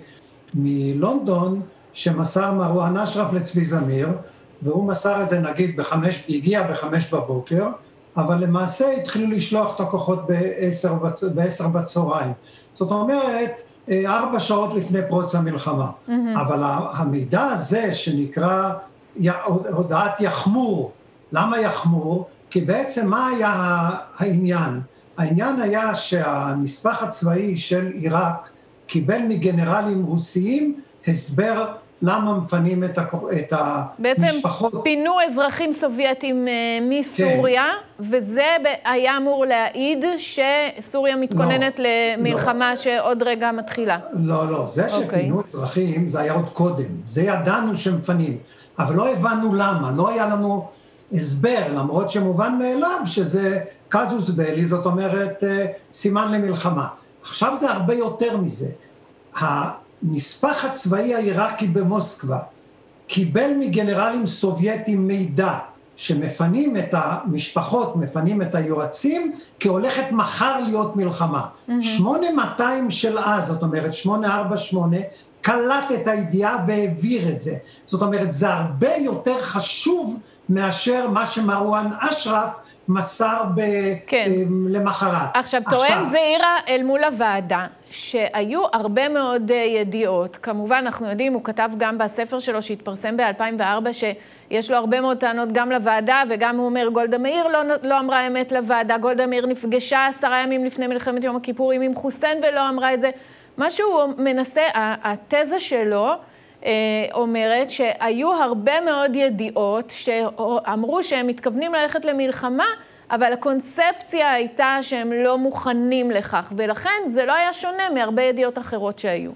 מלונדון, שמסר מרואן אשרף לצבי זמיר, והוא מסר את זה נגיד הגיע ב5 בבוקר, אבל למעשה התחילו לשלוח את הכוחות ב10 בצהריים. זאת אומרת, 4 שעות לפני פרוץ המלחמה. אבל המידע הזה שנקרא הודעת יחמור, למה יחמור? כי בעצם מה היה העניין? העניין היה שהנספח הצבאי של עיראק קיבל מגנרלים רוסיים הסבר למה מפנים את המשפחות. בעצם פינו אזרחים סובייטים מסוריה, כן. וזה היה אמור להעיד שסוריה מתכוננת למלחמה שעוד רגע מתחילה. לא, זה שפינו אזרחים זה היה עוד קודם, זה ידענו שמפנים, אבל לא הבנו למה, לא היה לנו הסבר, למרות שמובן מאליו שזה קזוס בלי, זאת אומרת סימן למלחמה. עכשיו זה הרבה יותר מזה. הנספח הצבאי העיראקי במוסקבה קיבל מגנרלים סובייטים מידע שמפנים את המשפחות, מפנים את היועצים, כי הולכת מחר להיות מלחמה. 8200 של אז, זאת אומרת 848, קלט את הידיעה והעביר את זה. זאת אומרת, זה הרבה יותר חשוב מאשר מה שמרואן אשרף מסר למחרת. עכשיו, טוען זעירה אל מול הוועדה, שהיו הרבה מאוד ידיעות. כמובן, אנחנו יודעים, הוא כתב גם בספר שלו שהתפרסם ב-2004, שיש לו הרבה מאוד טענות גם לוועדה, וגם הוא אומר, גולדה מאיר לא אמרה אמת לוועדה. גולדה מאיר נפגשה 10 ימים לפני מלחמת יום הכיפורים עם חוסיין ולא אמרה את זה. מה שהוא מנסה, התזה שלו, אומרת שהיו הרבה מאוד ידיעות שאמרו שהם מתכוונים ללכת למלחמה, אבל הקונספציה הייתה שהם לא מוכנים לכך, ולכן זה לא היה שונה מהרבה ידיעות אחרות שהיו.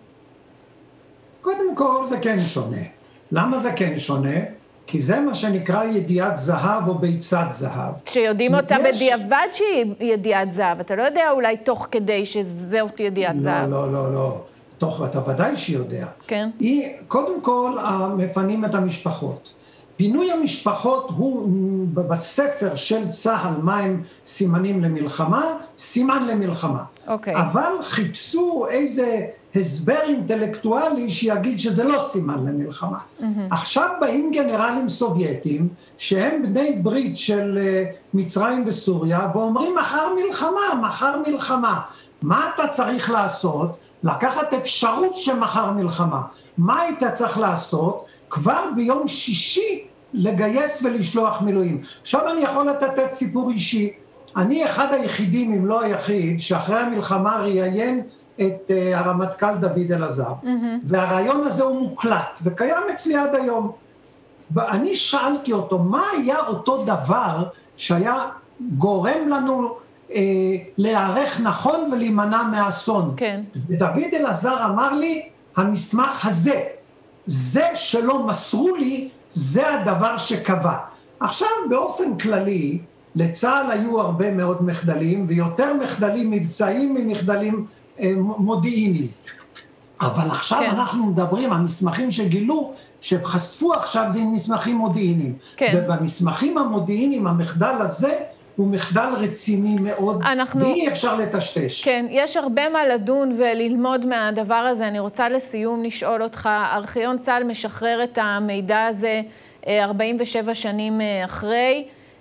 קודם כל זה כן שונה. למה זה כן שונה? כי זה מה שנקרא ידיעת זהב או ביצת זהב. כשיודעים אותה בדיעבד שהיא ידיעת זהב, אתה לא יודע אולי תוך כדי שזאת ידיעת זהב. לא. אתה ודאי שיודע. כן. קודם כל, מפנים את המשפחות. פינוי המשפחות הוא בספר של צה"ל, מה הם סימנים למלחמה, סימן למלחמה. אוקיי. אבל חיפשו איזה הסבר אינטלקטואלי שיגיד שזה לא סימן למלחמה. עכשיו באים גנרלים סובייטים, שהם בני ברית של מצרים וסוריה, ואומרים מחר מלחמה. מה אתה צריך לעשות? לקחת אפשרות שמחר מלחמה. מה היית צריך לעשות? כבר ביום שישי לגייס ולשלוח מילואים. עכשיו אני יכול לתת סיפור אישי. אני אחד היחידים, אם לא היחיד, שאחרי המלחמה ראיין את הרמטכ"ל דוד אלעזר. והרעיון הזה הוא מוקלט, וקיים אצלי עד היום. אני שאלתי אותו, מה היה אותו דבר שהיה גורם לנו להיערך נכון ולהימנע מהאסון? כן. ודוד אלעזר אמר לי, המסמך הזה, זה שלא מסרו לי, זה הדבר שקבע. עכשיו, באופן כללי, לצה"ל היו הרבה מאוד מחדלים, ויותר מחדלים מבצעיים ממחדלים מודיעיניים. אבל עכשיו אנחנו מדברים, המסמכים שגילו, שחשפו עכשיו זה מסמכים מודיעיניים. ובמסמכים המודיעיניים, המחדל הזה, הוא מחדל רציני מאוד, ואי אפשר לטשטש. כן, יש הרבה מה לדון וללמוד מהדבר הזה. אני רוצה לסיום לשאול אותך, ארכיון צה"ל משחרר את המידע הזה 47 שנים אחרי.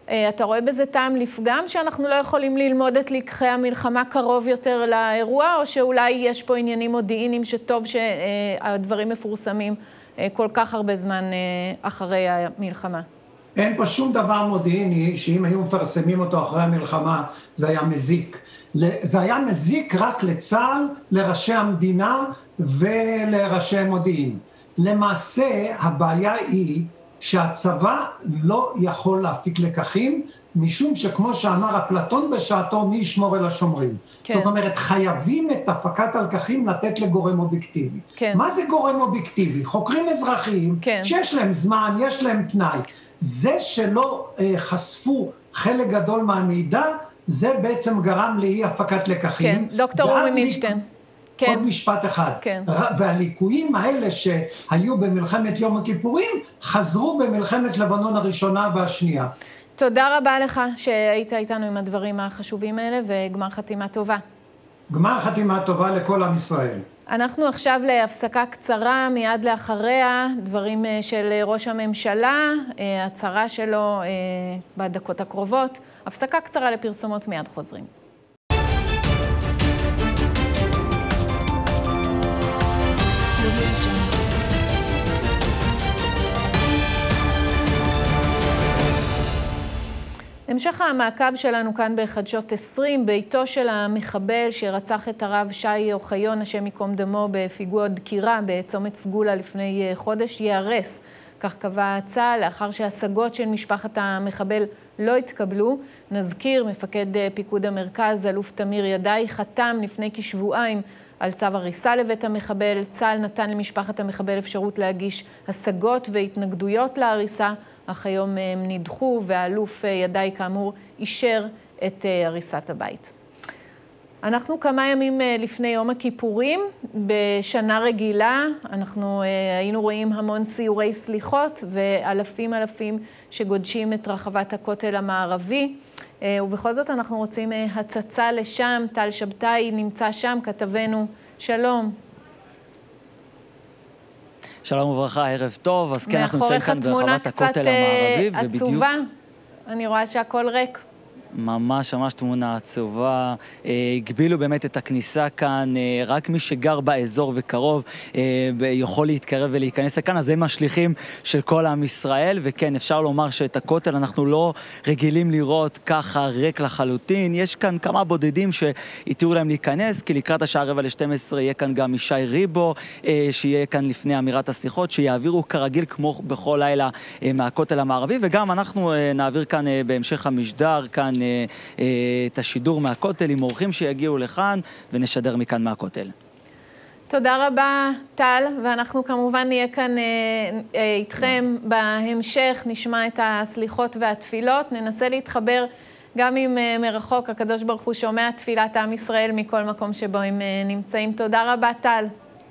אתה רואה בזה טעם לפגם שאנחנו לא יכולים ללמוד את לקחי המלחמה קרוב יותר לאירוע, או שאולי יש פה עניינים מודיעיניים שטוב שהדברים מפורסמים כל כך הרבה זמן אחרי המלחמה? אין פה שום דבר מודיעיני שאם היו מפרסמים אותו אחרי המלחמה זה היה מזיק. זה היה מזיק רק לצה"ל, לראשי המדינה ולראשי מודיעין. למעשה הבעיה היא שהצבא לא יכול להפיק לקחים, משום שכמו שאמר אפלטון בשעתו, מי ישמור אל השומרים. כן. זאת אומרת, חייבים את הפקת הלקחים לתת לגורם אובייקטיבי. כן. מה זה גורם אובייקטיבי? חוקרים אזרחיים, כן. שיש להם זמן, יש להם פנאי. זה שלא חשפו חלק גדול מהמידע, זה בעצם גרם לאי הפקת לקחים. כן, דוקטור אורי מילשטיין. כן. עוד משפט אחד. כן. והליקויים האלה שהיו במלחמת יום הכיפורים, חזרו במלחמת לבנון הראשונה והשנייה. תודה רבה לך שהיית איתנו עם הדברים החשובים האלה, וגמר חתימה טובה. גמר חתימה טובה לכל עם ישראל. אנחנו עכשיו להפסקה קצרה, מיד לאחריה, דברים של ראש הממשלה, הצהרה שלו בדקות הקרובות. הפסקה קצרה לפרסומות, מיד חוזרים. המשך המעקב שלנו כאן בחדשות 20, ביתו של המחבל שרצח את הרב שי אוחיון, השם ייקום דמו, בפיגוע דקירה בצומת סגולה לפני חודש, ייהרס. כך קבע צה"ל, לאחר שהשגות של משפחת המחבל לא התקבלו. נזכיר, מפקד פיקוד המרכז, אלוף תמיר ידעי, חתם לפני כשבועיים על צו הריסה לבית המחבל. צה"ל נתן למשפחת המחבל אפשרות להגיש השגות והתנגדויות להריסה, אך היום הם נדחו, והאלוף ידעי כאמור אישר את הריסת הבית. אנחנו כמה ימים לפני יום הכיפורים, בשנה רגילה, אנחנו היינו רואים המון סיורי סליחות ואלפים שגודשים את רחבת הכותל המערבי, ובכל זאת אנחנו רוצים הצצה לשם. טל שבתאי נמצא שם, כתבנו, שלום. שלום וברכה, ערב טוב. אז כן, אנחנו נמצאים כאן ברחבת הכותל המערבי, ובדיוק... עצובה. אני רואה שהכל ריק. ממש תמונה עצובה. הגבילו באמת את הכניסה כאן, רק מי שגר באזור וקרוב יכול להתקרב ולהיכנס לכאן, אז הם השליחים של כל עם ישראל, וכן, אפשר לומר שאת הכותל אנחנו לא רגילים לראות ככה ריק לחלוטין. יש כאן כמה בודדים שהתירו להם להיכנס, כי לקראת השעה 11:45 יהיה כאן גם ישי ריבו, שיהיה כאן לפני אמירת הסליחות, שיעבירו כרגיל כמו בכל לילה מהכותל המערבי, וגם אנחנו נעביר כאן בהמשך המשדר, כאן את השידור מהכותל עם אורחים שיגיעו לכאן, ונשדר מכאן מהכותל. תודה רבה, טל, ואנחנו כמובן נהיה כאן איתכם בהמשך, נשמע את הסליחות והתפילות, ננסה להתחבר גם עם מרחוק, הקדוש ברוך הוא שומע תפילת עם ישראל מכל מקום שבו הם נמצאים. תודה רבה, טל.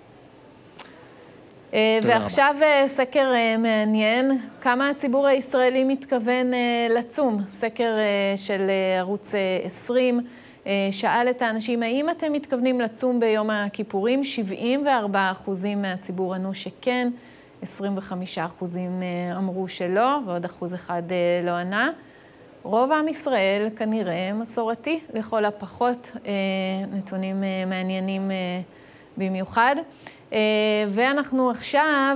ועכשיו סקר מעניין, כמה הציבור הישראלי מתכוון לצום. סקר של ערוץ 20 שאל את האנשים, האם אתם מתכוונים לצום ביום הכיפורים? 74% מהציבור ענו שכן, 25% אמרו שלא, ועוד 1% לא ענה. רוב עם ישראל כנראה מסורתי, לכל הפחות, נתונים מעניינים במיוחד. ואנחנו עכשיו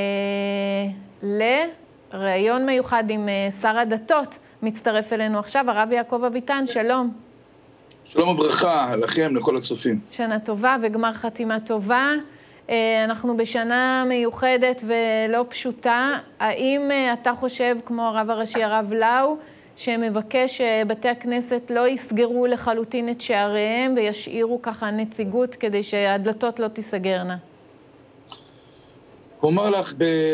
לראיון מיוחד עם שר הדתות. מצטרף אלינו עכשיו הרב יעקב אביטן, שלום. שלום וברכה לכם, לכל הצופים. שנה טובה וגמר חתימה טובה. אנחנו בשנה מיוחדת ולא פשוטה. האם אתה חושב, כמו הרב הראשי הרב לאו, שמבקש שבתי הכנסת לא יסגרו לחלוטין את שעריהם וישאירו ככה נציגות כדי שהדלתות לא תיסגרנה? אומר לך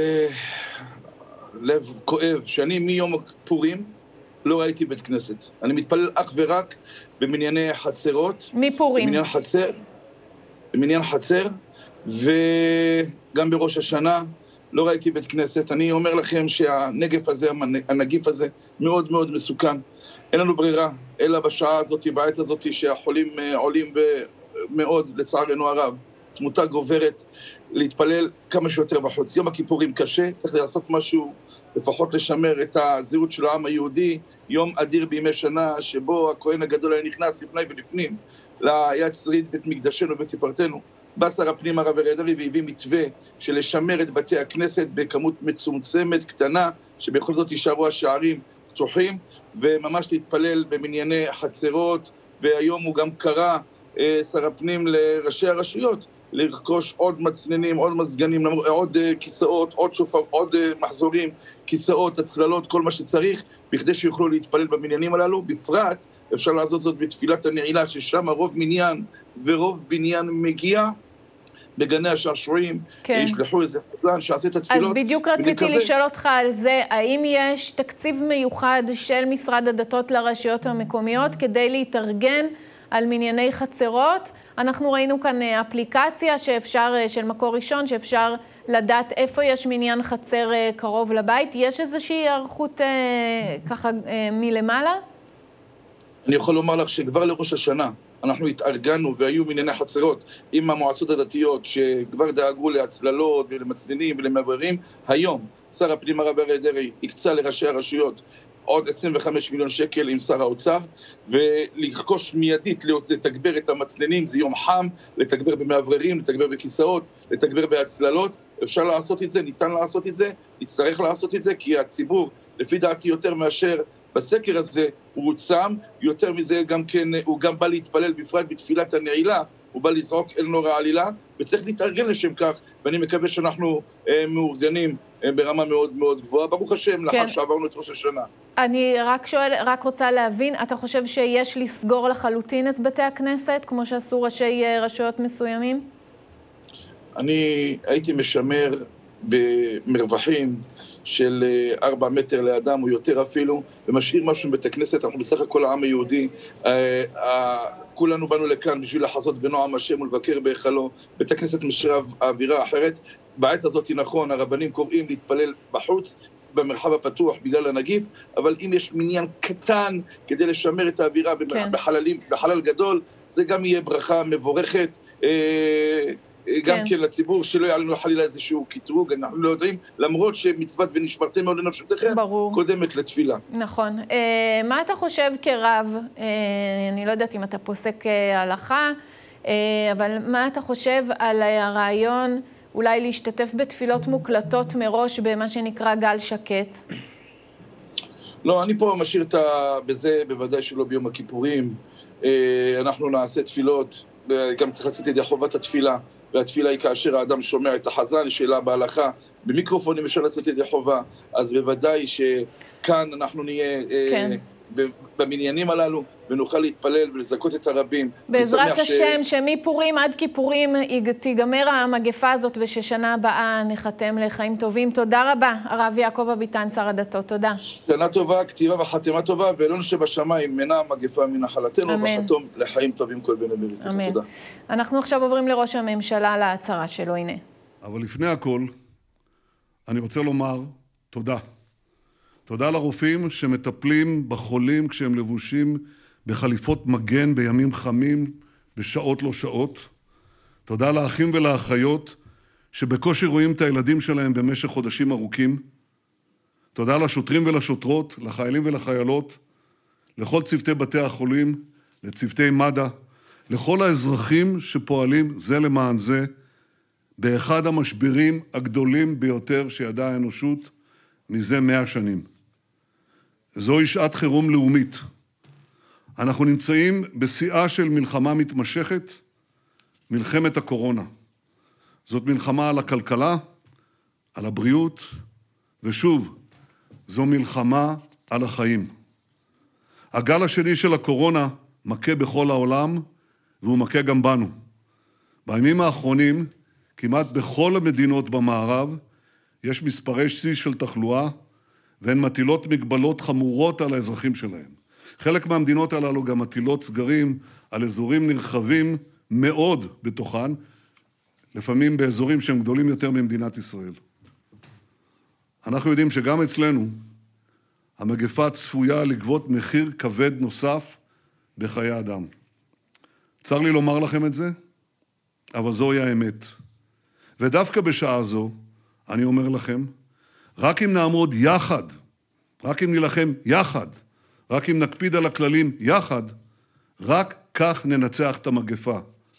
בלב כואב שאני מיום הכיפורים לא ראיתי בית כנסת. אני מתפלל אך ורק במנייני חצרות. מפורים. במניין חצר, וגם בראש השנה לא ראיתי בית כנסת. אני אומר לכם שהנגיף הזה מאוד מאוד מסוכן. אין לנו ברירה, אלא בשעה הזאת, בעת הזאת, שהחולים עולים מאוד, לצערנו הרב. תמותה גוברת, להתפלל כמה שיותר בחוץ. יום הכיפורים קשה, צריך לעשות משהו, לפחות לשמר את הזהות של העם היהודי, יום אדיר בימי שנה, שבו הכהן הגדול היה נכנס לפני ולפנים, ליד שריד בית מקדשנו ותפארתנו. בא שר הפנים הרב אריה דרעי והביא מתווה של לשמר את בתי הכנסת בכמות מצומצמת, קטנה, שבכל זאת יישארו השערים פתוחים, וממש להתפלל במנייני חצרות, והיום הוא גם קרא שר הפנים לראשי הרשויות, לרכוש עוד מצננים, עוד מזגנים, עוד כיסאות, עוד שופר, עוד מחזורים, כיסאות, הצללות, כל מה שצריך, בכדי שיוכלו להתפלל במניינים הללו. בפרט אפשר לעשות זאת בתפילת הנעילה, ששם רוב מניין ורוב בניין מגיע, בגני השעשועים, ישלחו איזה חזן שעשה את התפילות. אז בדיוק רציתי לשאול אותך על זה, האם יש תקציב מיוחד של משרד הדתות לרשויות המקומיות כדי להתארגן על מנייני חצרות? אנחנו ראינו כאן אפליקציה של מקור ראשון, שאפשר לדעת איפה יש מניין חצר קרוב לבית. יש איזושהי היערכות ככה מלמעלה? אני יכול לומר לך שכבר לראש השנה אנחנו התארגנו והיו מנייני חצרות עם המועצות הדתיות שכבר דאגו להצללות ולמצננים ולמעברים. היום שר הפנים הרב אריה דרעי הקצה לראשי הרשויות עוד 25 מיליון שקל עם שר האוצר, ולרכוש מיידית לתגבר את המצננים, זה יום חם, לתגבר במעבררים, לתגבר בכיסאות, לתגבר בהצללות. אפשר לעשות את זה, ניתן לעשות את זה, נצטרך לעשות את זה, כי הציבור, לפי דעתי יותר מאשר בסקר הזה, הוא רוצם, יותר מזה גם כן, הוא גם בא להתפלל בפרט בתפילת הנעילה, הוא בא לזרוק אל נור העלילה, וצריך להתארגן לשם כך, ואני מקווה שאנחנו מאורגנים ברמה מאוד מאוד גבוהה, ברוך השם, לאחר שעברנו את ראש השנה. אני רק רוצה להבין, אתה חושב שיש לסגור לחלוטין את בתי הכנסת, כמו שעשו ראשי רשויות מסוימים? אני הייתי משמר במרווחים של 4 מטר לאדם, או יותר אפילו, ומשאיר משהו בבית הכנסת. אנחנו בסך הכל העם היהודי, כולנו באנו לכאן בשביל לחזות בנועם השם ולבקר בהיכלו. בית הכנסת משאיר האווירה אחרת. בעת הזאת נכון, הרבנים קוראים להתפלל בחוץ, במרחב הפתוח בגלל הנגיף, אבל אם יש מניין קטן כדי לשמר את האווירה בחלל גדול, זה גם יהיה ברכה מבורכת, גם כן לציבור, שלא יהיה לנו חלילה איזשהו קטרוג, אנחנו לא יודעים, למרות שמצוות ונשמרתם מאוד לנפשותיכם, קודמת לתפילה. נכון. מה אתה חושב כרב, אני לא יודעת אם אתה פוסק הלכה, אבל מה אתה חושב על הרעיון אולי להשתתף בתפילות מוקלטות מראש במה שנקרא גל שקט? לא, אני פה משאיר בזה, בוודאי שלא ביום הכיפורים. אנחנו נעשה תפילות, גם צריך לעשות ידי חובת התפילה, והתפילה היא כאשר האדם שומע את החזן, שאלה בהלכה, במיקרופונים אפשר לצאת ידי חובה, אז בוודאי שכאן אנחנו נהיה במניינים הללו, ונוכל להתפלל ולזכות את הרבים. בעזרת השם, שמפורים עד כיפורים תיגמר המגפה הזאת, וששנה הבאה נחתם לחיים טובים. תודה רבה, הרב יעקב אביטן, שר הדתות. תודה. שנה טובה, כתיבה וחתימה טובה, ואלון שבשמיים מנע המגפה מנחלתנו, וחתום לחיים טובים כל בני ברית. אמן. תודה. אנחנו עכשיו עוברים לראש הממשלה להצהרה שלו, הנה. אבל לפני הכל, אני רוצה לומר תודה. תודה לרופאים שמטפלים בחולים כשהם לבושים בחליפות מגן בימים חמים, בשעות לא שעות. תודה לאחים ולאחיות שבקושי רואים את הילדים שלהם במשך חודשים ארוכים. תודה לשוטרים ולשוטרות, לחיילים ולחיילות, לכל צוותי בתי החולים, לצוותי מד"א, לכל האזרחים שפועלים זה למען זה, באחד המשברים הגדולים ביותר שידעה האנושות מזה 100 שנים. זוהי שעת חירום לאומית. אנחנו נמצאים בשיאה של מלחמה מתמשכת, מלחמת הקורונה. זאת מלחמה על הכלכלה, על הבריאות, ושוב, זו מלחמה על החיים. הגל השני של הקורונה מכה בכל העולם, והוא מכה גם בנו. בימים האחרונים, כמעט בכל המדינות במערב, יש מספרי שיא של תחלואה, והן מטילות מגבלות חמורות על האזרחים שלהם. חלק מהמדינות הללו גם מטילות סגרים על אזורים נרחבים מאוד בתוכן, לפעמים באזורים שהם גדולים יותר ממדינת ישראל. אנחנו יודעים שגם אצלנו המגפה צפויה לגבות מחיר כבד נוסף בחיי אדם. צר לי לומר לכם את זה, אבל זוהי האמת. ודווקא בשעה זו, אני אומר לכם, רק אם נעמוד יחד, רק אם נלחם יחד, רק אם נקפיד על הכללים יחד, רק כך ננצח את המגפה,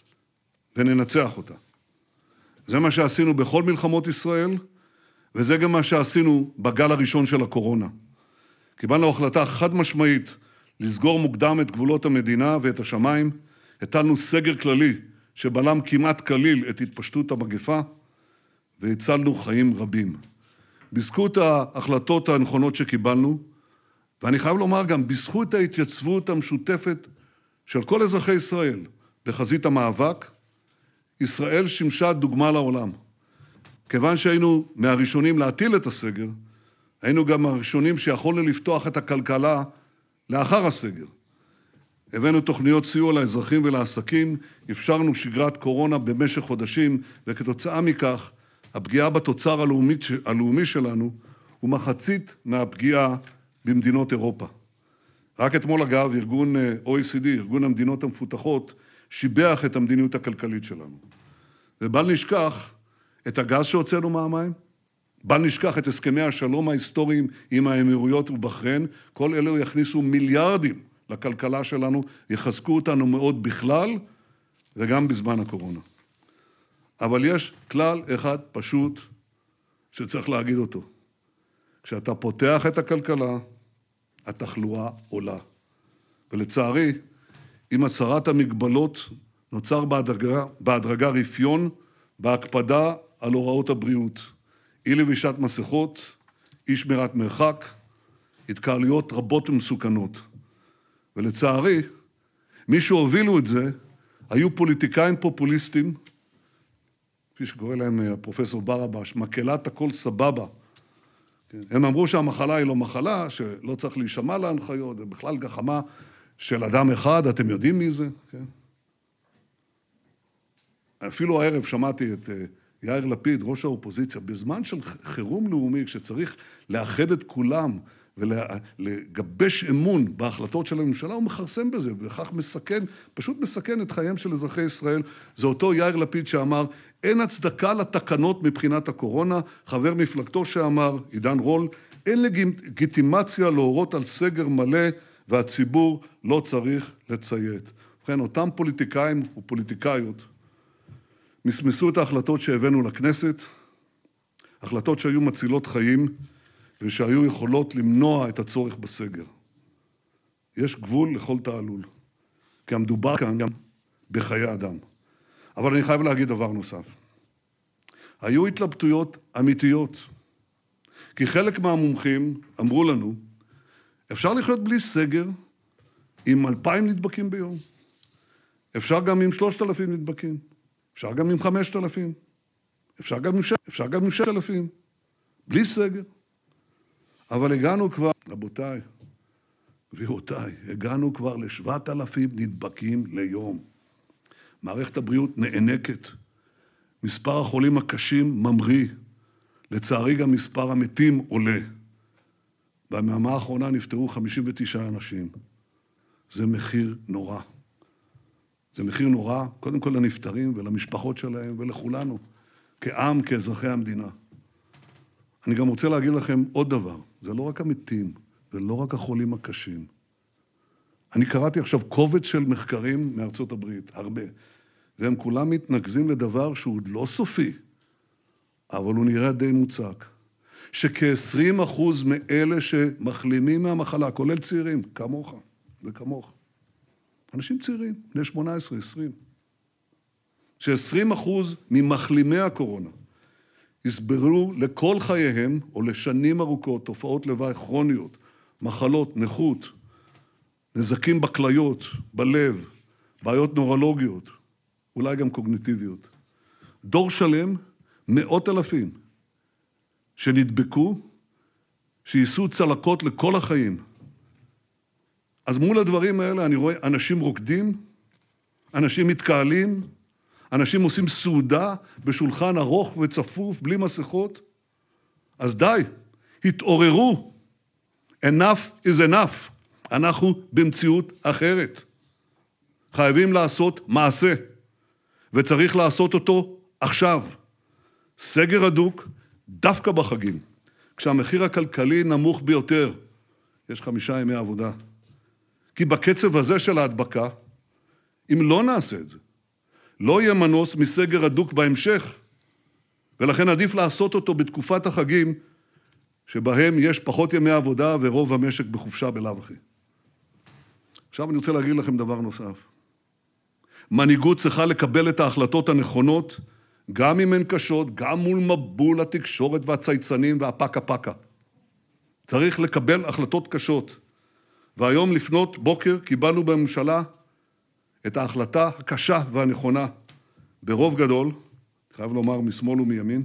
וננצח אותה. זה מה שעשינו בכל מלחמות ישראל, וזה גם מה שעשינו בגל הראשון של הקורונה. קיבלנו החלטה חד משמעית לסגור מוקדם את גבולות המדינה ואת השמיים, הטלנו סגר כללי שבלם כמעט כליל את התפשטות המגפה, והצלנו חיים רבים. בזכות ההחלטות הנכונות שקיבלנו, ואני חייב לומר גם בזכות ההתייצבות המשותפת של כל אזרחי ישראל בחזית המאבק, ישראל שימשה דוגמה לעולם. כיוון שהיינו מהראשונים להטיל את הסגר, היינו גם הראשונים שיכולנו לפתוח את הכלכלה לאחר הסגר. הבאנו תוכניות סיוע לאזרחים ולעסקים, אפשרנו שגרת קורונה במשך חודשים, וכתוצאה מכך, הפגיעה בתוצר הלאומי שלנו הוא מחצית מהפגיעה במדינות אירופה. רק אתמול אגב, ארגון OECD, ארגון המדינות המפותחות, שיבח את המדיניות הכלכלית שלנו. ובל נשכח את הגז שהוצאנו מהמים, בל נשכח את הסכמי השלום ההיסטוריים עם האמירויות ובחריין, כל אלו יכניסו מיליארדים לכלכלה שלנו, יחזקו אותנו מאוד בכלל וגם בזמן הקורונה. אבל יש כלל אחד פשוט שצריך להגיד אותו. כשאתה פותח את הכלכלה, התחלואה עולה. ולצערי, עם הסרת המגבלות נוצר בהדרגה רפיון בהקפדה על הוראות הבריאות. אי לבישת מסכות, אי שמירת מרחק, התקהלויות רבות ומסוכנות. ולצערי, מי שהובילו את זה היו פוליטיקאים פופוליסטים, כפי שקורא להם הפרופסור ברבש, מקהלת הכל סבבה. הם אמרו שהמחלה היא לא מחלה, שלא צריך להישמע להנחיות, זה בכלל גחמה של אדם אחד, אתם יודעים מי זה? כן? אפילו הערב שמעתי את יאיר לפיד, ראש האופוזיציה, בזמן של חירום לאומי, כשצריך לאחד את כולם ולגבש אמון בהחלטות של הממשלה, הוא מחרסם בזה, וכך פשוט מסכן את חייהם של אזרחי ישראל. זה אותו יאיר לפיד שאמר, אין הצדקה לתקנות מבחינת הקורונה, חבר מפלגתו שאמר, עידן רול, אין לגיטימציה להורות על סגר מלא, והציבור לא צריך לציית. ובכן, אותם פוליטיקאים ופוליטיקאיות מסמסו את ההחלטות שהבאנו לכנסת, החלטות שהיו מצילות חיים, ושהיו יכולות למנוע את הצורך בסגר. יש גבול לכל תעלול, כי המדובר כאן גם בחיי אדם. אבל אני חייב להגיד דבר נוסף. היו התלבטויות אמיתיות, כי חלק מהמומחים אמרו לנו, אפשר לחיות בלי סגר עם 2,000 נדבקים ביום, אפשר גם עם 3,000 נדבקים, אפשר גם עם 5,000, אפשר גם עם 6,000, בלי סגר. אבל הגענו כבר, רבותיי, גבירותיי, הגענו כבר ל7,000 נדבקים ליום. מערכת הבריאות נאנקת, מספר החולים הקשים ממריא, לצערי גם מספר המתים עולה. במהמה האחרונה נפטרו 59 אנשים. זה מחיר נורא. זה מחיר נורא, קודם כל לנפטרים ולמשפחות שלהם ולכולנו, כעם, כאזרחי המדינה. אני גם רוצה להגיד לכם עוד דבר, זה לא רק המתים, זה לא רק החולים הקשים. אני קראתי עכשיו קובץ של מחקרים מארצות הברית, הרבה, והם כולם מתנקזים לדבר שהוא לא סופי, אבל הוא נראה די מוצק, שכ-20% מאלה שמחלימים מהמחלה, כולל צעירים, כמוך וכמוך, אנשים צעירים, בני 18, 20, ש-20% ממחלימי הקורונה, הסברו לכל חייהם, או לשנים ארוכות, תופעות לוואי כרוניות, מחלות, נכות, נזקים בכליות, בלב, בעיות נורולוגיות, אולי גם קוגניטיביות. דור שלם, 100,000, שנדבקו, שיישאו צלקות לכל החיים. אז מול הדברים האלה אני רואה אנשים רוקדים, אנשים מתקהלים, אנשים עושים סעודה בשולחן ארוך וצפוף, בלי מסכות. אז די, התעוררו. Enough is enough. אנחנו במציאות אחרת. חייבים לעשות מעשה, וצריך לעשות אותו עכשיו. סגר הדוק דווקא בחגים, כשהמחיר הכלכלי נמוך ביותר, יש 5 ימי עבודה. כי בקצב הזה של ההדבקה, אם לא נעשה את זה, לא יהיה מנוס מסגר הדוק בהמשך, ולכן עדיף לעשות אותו בתקופת החגים, שבהם יש פחות ימי עבודה ורוב המשק בחופשה בלאו הכי. עכשיו אני רוצה להגיד לכם דבר נוסף. מנהיגות צריכה לקבל את ההחלטות הנכונות, גם אם הן קשות, גם מול מבול התקשורת והצייצנים והפקה-פקה. צריך לקבל החלטות קשות. והיום לפנות בוקר קיבלנו בממשלה את ההחלטה הקשה והנכונה, ברוב גדול, חייב לומר משמאל ומימין.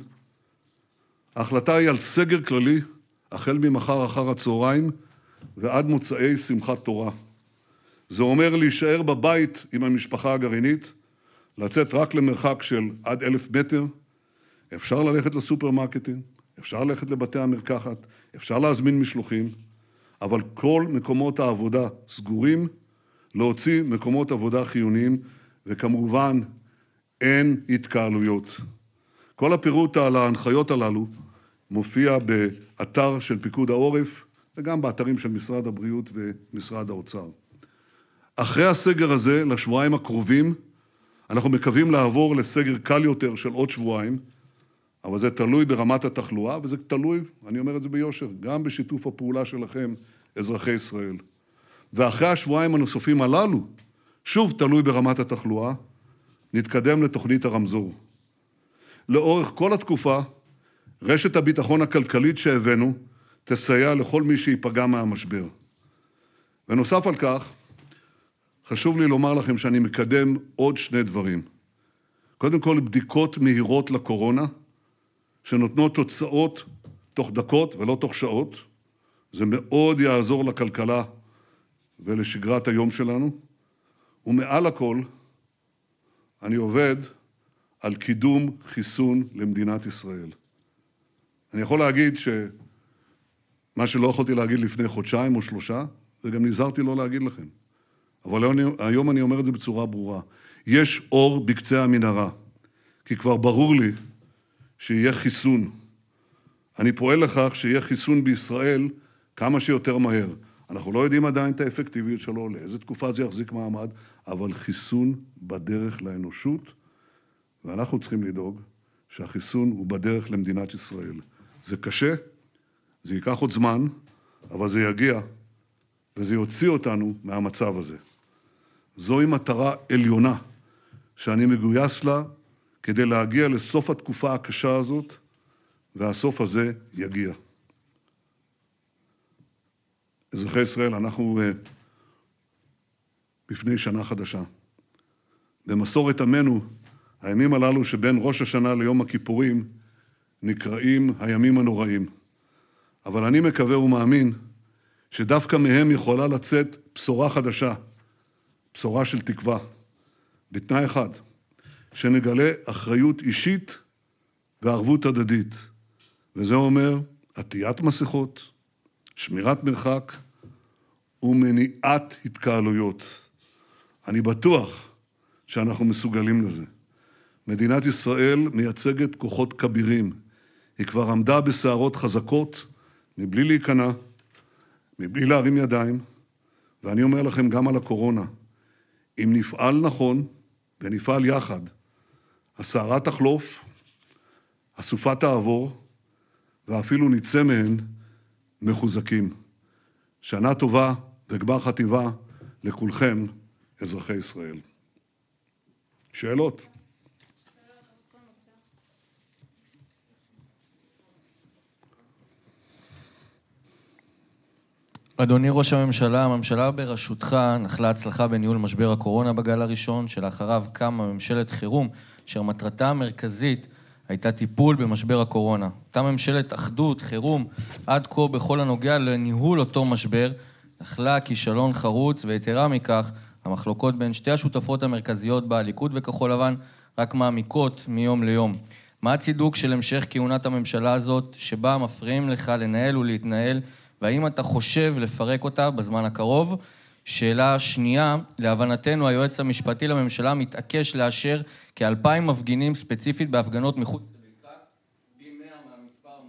ההחלטה היא על סגר כללי, החל ממחר אחר הצהריים ועד מוצאי שמחת תורה. זה אומר להישאר בבית עם המשפחה הגרעינית, לצאת רק למרחק של עד 1,000 מטר, אפשר ללכת לסופרמרקטים, אפשר ללכת לבתי המרקחת, אפשר להזמין משלוחים, אבל כל מקומות העבודה סגורים, להוציא מקומות עבודה חיוניים, וכמובן אין התקהלויות. כל הפירוט על ההנחיות הללו מופיע באתר של פיקוד העורף, וגם באתרים של משרד הבריאות ומשרד האוצר. אחרי הסגר הזה, לשבועיים הקרובים, אנחנו מקווים לעבור לסגר קל יותר של עוד שבועיים, אבל זה תלוי ברמת התחלואה, וזה תלוי, אני אומר את זה ביושר, גם בשיתוף הפעולה שלכם, אזרחי ישראל. ואחרי השבועיים הנוספים הללו, שוב תלוי ברמת התחלואה, נתקדם לתוכנית הרמזור. לאורך כל התקופה, רשת הביטחון הכלכלית שהבאנו, תסייע לכל מי שיפגע מהמשבר. ונוסף על כך, חשוב לי לומר לכם שאני מקדם עוד 2 דברים. קודם כל, בדיקות מהירות לקורונה, שנותנות תוצאות תוך דקות ולא תוך שעות. זה מאוד יעזור לכלכלה ולשגרת היום שלנו. ומעל הכל, אני עובד על קידום חיסון למדינת ישראל. אני יכול להגיד שמה שלא יכולתי להגיד לפני חודשיים או 3, וגם נזהרתי לא להגיד לכם. אבל היום אני אומר את זה בצורה ברורה. יש אור בקצה המנהרה, כי כבר ברור לי שיהיה חיסון. אני פועל לכך שיהיה חיסון בישראל כמה שיותר מהר. אנחנו לא יודעים עדיין את האפקטיביות שלו, לאיזה תקופה זה יחזיק מעמד, אבל חיסון בדרך לאנושות, ואנחנו צריכים לדאוג שהחיסון הוא בדרך למדינת ישראל. זה קשה, זה ייקח עוד זמן, אבל זה יגיע, וזה יוציא אותנו מהמצב הזה. זוהי מטרה עליונה, שאני מגויס לה כדי להגיע לסוף התקופה הקשה הזאת, והסוף הזה יגיע. אזרחי ישראל, אנחנו בפני שנה חדשה. במסורת עמנו, הימים הללו שבין ראש השנה ליום הכיפורים, נקראים הימים הנוראים. אבל אני מקווה ומאמין שדווקא מהם יכולה לצאת בשורה חדשה, בשורה של תקווה, בתנאי אחד, שנגלה אחריות אישית וערבות הדדית. וזה אומר עטיית מסכות, שמירת מרחק ומניעת התקהלויות. אני בטוח שאנחנו מסוגלים לזה. מדינת ישראל מייצגת כוחות כבירים. היא כבר עמדה בסערות חזקות, מבלי להיכנע, מבלי להרים ידיים, ואני אומר לכם גם על הקורונה, אם נפעל נכון ונפעל יחד, הסערה תחלוף, הסופה תעבור, ואפילו נצא מהן מחוזקים. שנה טובה וגמר חטיבה לכולכם, אזרחי ישראל. שאלות? אדוני ראש הממשלה, הממשלה בראשותך נחלה הצלחה בניהול משבר הקורונה בגל הראשון, שלאחריו קמה ממשלת חירום, אשר מטרתה המרכזית הייתה טיפול במשבר הקורונה. אותה ממשלת אחדות, חירום, עד כה בכל הנוגע לניהול אותו משבר, נחלה כישלון חרוץ, ויתרה מכך, המחלוקות בין שתי השותפות המרכזיות בליכוד וכחול לבן רק מעמיקות מיום ליום. מה הצידוק של המשך כהונת הממשלה הזאת, שבה מפריעים לך לנהל ולהתנהל, והאם אתה חושב לפרק אותה בזמן הקרוב? שאלה שנייה, להבנתנו היועץ המשפטי לממשלה מתעקש לאשר כ2,000 מפגינים ספציפית בהפגנות מחוץ לבית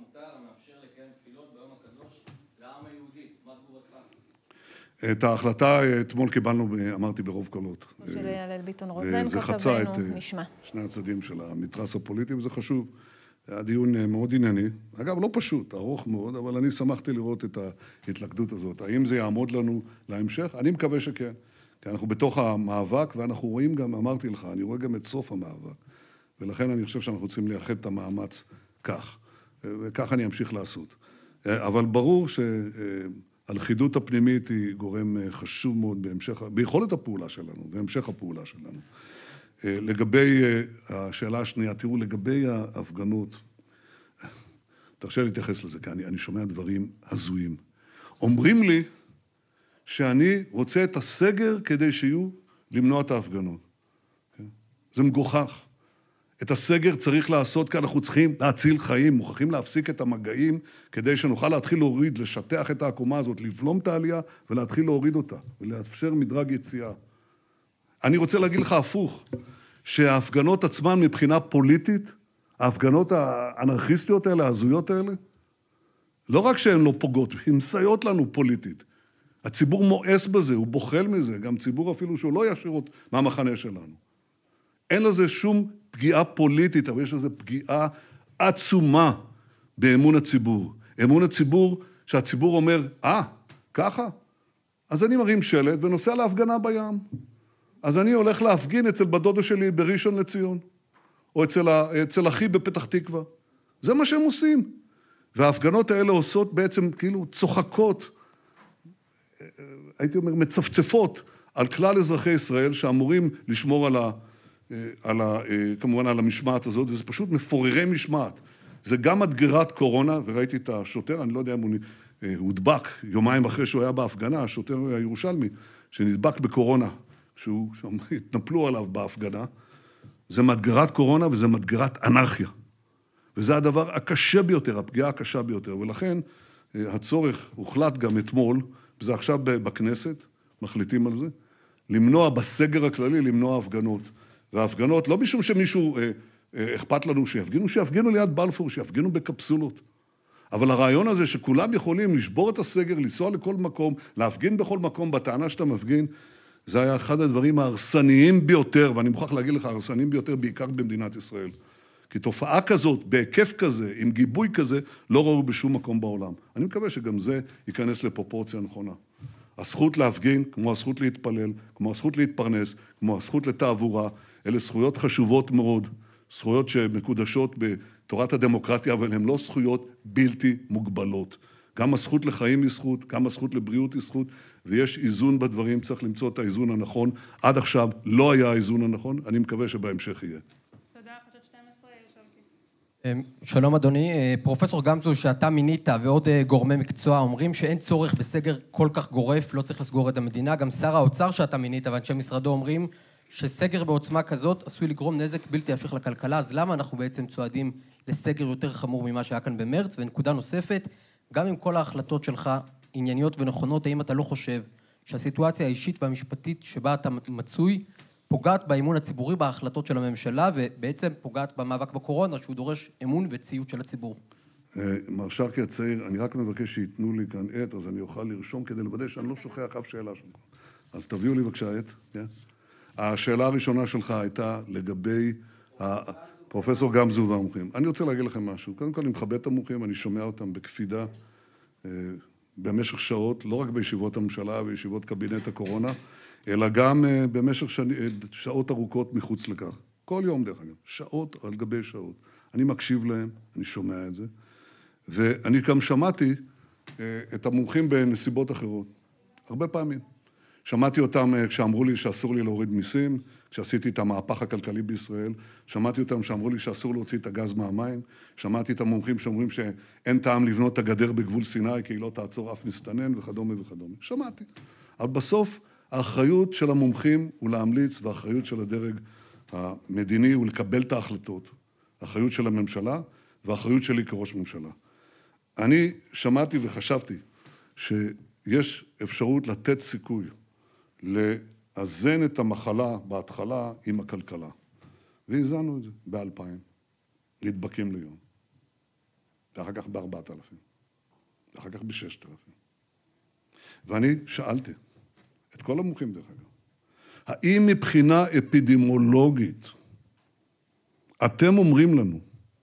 עמותה המאפשר לקיים תפילות ביום הקדוש לעם היהודי. מה תגובתך? את ההחלטה אתמול קיבלנו, אמרתי, ברוב קולות. של הלל ביטון רוזן, זה חצה את נשמע. שני הצדדים של המתרס הפוליטי, וזה חשוב. היה דיון מאוד ענייני. אגב, לא פשוט, ארוך מאוד, אבל אני שמחתי לראות את ההתלכדות הזאת. האם זה יעמוד לנו להמשך? אני מקווה שכן. כי אנחנו בתוך המאבק, ואנחנו רואים גם, אמרתי לך, אני רואה גם את סוף המאבק. ולכן אני חושב שאנחנו צריכים לייחד את המאמץ כך. וכך אני אמשיך לעשות. אבל ברור שהלכידות הפנימית היא גורם חשוב מאוד ביכולת הפעולה שלנו, בהמשך הפעולה שלנו. לגבי השאלה השנייה, תראו, לגבי ההפגנות, תרשה להתייחס לזה, כי אני שומע דברים הזויים. אומרים לי שאני רוצה את הסגר כדי שיהיו למנוע את ההפגנות. זה מגוחך. את הסגר צריך לעשות כי אנחנו צריכים להציל חיים, מוכרחים להפסיק את המגעים כדי שנוכל להתחיל להוריד, לשטח את העקומה הזאת, לבלום את העלייה ולהתחיל להוריד אותה, ולאפשר מדרג יציאה. אני רוצה להגיד לך הפוך, שההפגנות עצמן מבחינה פוליטית, ההפגנות האנרכיסטיות האלה, ההזויות האלה, לא רק שהן לא פוגעות, הן מסייעות לנו פוליטית. הציבור מואס בזה, הוא בוחל מזה, גם ציבור אפילו שהוא לא ישירות מהמחנה שלנו. אין לזה שום פגיעה פוליטית, אבל יש לזה פגיעה עצומה באמון הציבור. אמון הציבור, שהציבור אומר, ככה? אז אני מרים שלט ונוסע להפגנה בים. אז אני הולך להפגין אצל בדודה שלי בראשון לציון, או אצל אחי בפתח תקווה. זה מה שהם עושים. וההפגנות האלה עושות בעצם כאילו צוחקות, הייתי אומר, מצפצפות על כלל אזרחי ישראל שאמורים לשמור כמובן על המשמעת הזאת, וזה פשוט מפוררי משמעת. זה גם מדגרת קורונה, וראיתי את השוטר, אני לא יודע אם הוא הודבק יומיים אחרי שהוא היה בהפגנה, השוטר הירושלמי, שנדבק בקורונה, שהתנפלו עליו בהפגנה. זה מדגרת קורונה וזה מדגרת אנרכיה. וזה הדבר הקשה ביותר, הפגיעה הקשה ביותר, ולכן הצורך הוחלט גם אתמול, וזה עכשיו בכנסת, מחליטים על זה, למנוע בסגר הכללי, למנוע הפגנות. וההפגנות, לא משום שמישהו אכפת לנו שיפגינו ליד בלפור, שיפגינו בקפסולות. אבל הרעיון הזה שכולם יכולים לשבור את הסגר, לנסוע לכל מקום, להפגין בכל מקום, בטענה שאתה מפגין, זה היה אחד הדברים ההרסניים ביותר, ואני מוכרח להגיד לך, ההרסניים ביותר בעיקר במדינת ישראל. כי תופעה כזאת, בהיקף כזה, עם גיבוי כזה, לא ראו בשום מקום בעולם. אני מקווה שגם זה ייכנס לפרופורציה נכונה. הזכות להפגין, כמו הזכות להתפלל, כמו הזכות להתפרנס, כמו הזכות לתעבורה, אלה זכויות חשובות מאוד, זכויות שמקודשות בתורת הדמוקרטיה, אבל הן לא זכויות בלתי מוגבלות. גם הזכות לחיים היא זכות, גם הזכות לבריאות היא זכות, ויש איזון בדברים, צריך למצוא את האיזון הנכון. עד עכשיו לא היה האיזון הנכון, אני מקווה שבהמשך יהיה. תודה, חדשות 12, שלום אדוני, פרופסור גמזו שאתה מינית ועוד גורמי מקצוע אומרים שאין צורך בסגר כל כך גורף, לא צריך לסגור את המדינה. גם שר האוצר שאתה מינית ואנשי משרדו אומרים שסגר בעוצמה כזאת עשוי לגרום נזק בלתי הפיך לכלכלה, אז למה אנחנו בעצם צועדים לסגר יותר חמור ממה שהיה כאן במרץ? ונקודה נוספת, גם עם כל ההחלטות שלך ענייניות ונכונות, האם אתה לא חושב שהסיטואציה האישית והמשפטית שבה אתה מצוי פוגעת באמון הציבורי בהחלטות של הממשלה, ובעצם פוגעת במאבק בקורונה, שהוא דורש אמון וציות של הציבור? מר שרקי הצעיר, אני רק מבקש שיתנו לי כאן עת, אז אני אוכל לרשום כדי לוודא שאני לא שוכח אף שאלה שלך. אז תביאו לי בבקשה עת, כן? השאלה הראשונה שלך הייתה לגבי פרופסור גמזו והמומחים. אני רוצה להגיד לכם משהו. קודם כל, אני מכבד את המומחים, אני שומע אותם בקפידה במשך שעות, לא רק בישיבות הממשלה וישיבות קבינט הקורונה, אלא גם במשך שעות ארוכות מחוץ לכך. כל יום, דרך אגב, שעות על גבי שעות. אני מקשיב להם, אני שומע את זה, ואני גם שמעתי את המומחים בנסיבות אחרות, הרבה פעמים. שמעתי אותם כשאמרו לי שאסור לי להוריד מיסים, כשעשיתי את המהפך הכלכלי בישראל, שמעתי אותם שאמרו לי שאסור להוציא את הגז מהמים, שמעתי את המומחים שאומרים שאין טעם לבנות את הגדר בגבול סיני, כי היא לא תעצור אף מסתנן וכדומה וכדומה. שמעתי. אבל בסוף, האחריות של המומחים הוא להמליץ, והאחריות של הדרג המדיני הוא לקבל את ההחלטות. האחריות של הממשלה, והאחריות שלי כראש ממשלה. אני שמעתי וחשבתי שיש אפשרות לתת סיכוי לאזן את המחלה בהתחלה עם הכלכלה. והזנו את זה ב-2000, נדבקים ליום. ואחר כך ב-4,000, ואחר כך ב-6,000. ואני שאלתי את כל המומחים דרך אגב, האם מבחינה אפידמיולוגית אתם אומרים לנו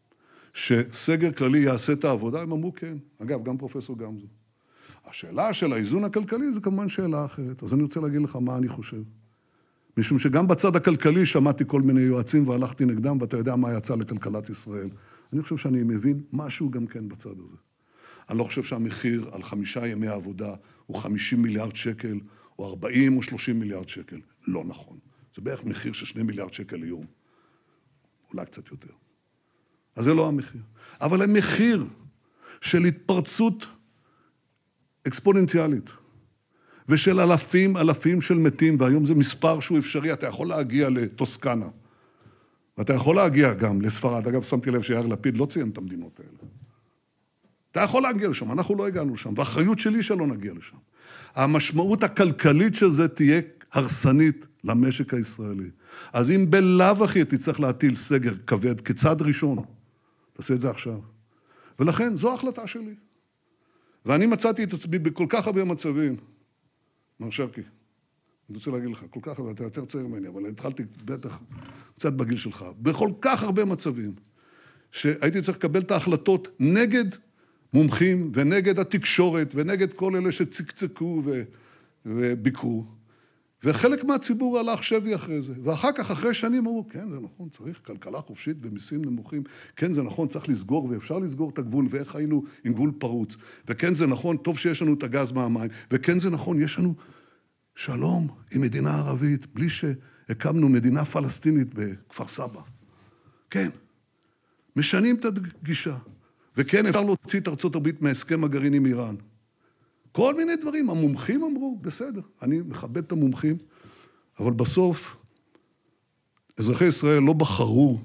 שסגר כללי יעשה את העבודה? הם אמרו כן. אגב, גם פרופסור גמזו. השאלה של האיזון הכלכלי זה כמובן שאלה אחרת. אז אני רוצה להגיד לך מה אני חושב. משום שגם בצד הכלכלי שמעתי כל מיני יועצים והלכתי נגדם, ואתה יודע מה יצא לכלכלת ישראל. אני חושב שאני מבין משהו גם כן בצד הזה. אני לא חושב שהמחיר על 5 ימי העבודה הוא 50 מיליארד שקל, או 40 או 30 מיליארד שקל. לא נכון. זה בערך מחיר של 2 מיליארד שקל ליום. אולי קצת יותר. אז זה לא המחיר. אבל המחיר של התפרצות אקספוננציאלית, ושל אלפים של מתים, והיום זה מספר שהוא אפשרי, אתה יכול להגיע לטוסקנה, ואתה יכול להגיע גם לספרד. אגב, שמתי לב שיאיר לפיד לא ציין את המדינות האלה. אתה יכול להגיע לשם, אנחנו לא הגענו לשם, והאחריות שלי שלא נגיע לשם. המשמעות הכלכלית של זה תהיה הרסנית למשק הישראלי. אז אם בלאו הכי תצטרך להטיל סגר כבד כצעד ראשון, תעשה את זה עכשיו. ולכן, זו ההחלטה שלי. ואני מצאתי את עצמי בכל כך הרבה מצבים, מר שרקי, אני רוצה להגיד לך, כל כך הרבה, אתה יותר צעיר ממני, אבל התחלתי בטח קצת בגיל שלך, בכל כך הרבה מצבים, שהייתי צריך לקבל את ההחלטות נגד מומחים, ונגד התקשורת, ונגד כל אלה שצקצקו וביקרו, וחלק מהציבור הלך שבי אחרי זה, ואחר כך, אחרי שנים, אמרו, כן, זה נכון, צריך כלכלה חופשית ומיסים נמוכים, כן, זה נכון, צריך לסגור, ואפשר לסגור את הגבול, ואיך היינו עם גבול פרוץ, וכן, זה נכון, טוב שיש לנו את הגז מהמים, וכן, זה נכון, יש לנו שלום עם מדינה ערבית, בלי שהקמנו מדינה פלסטינית בכפר סבא. כן, משנים את הגישה, וכן, אפשר להוציא את ארצות הברית מהסכם הגרעין עם איראן. כל מיני דברים, המומחים אמרו, בסדר, אני מכבד את המומחים, אבל בסוף, אזרחי ישראל לא בחרו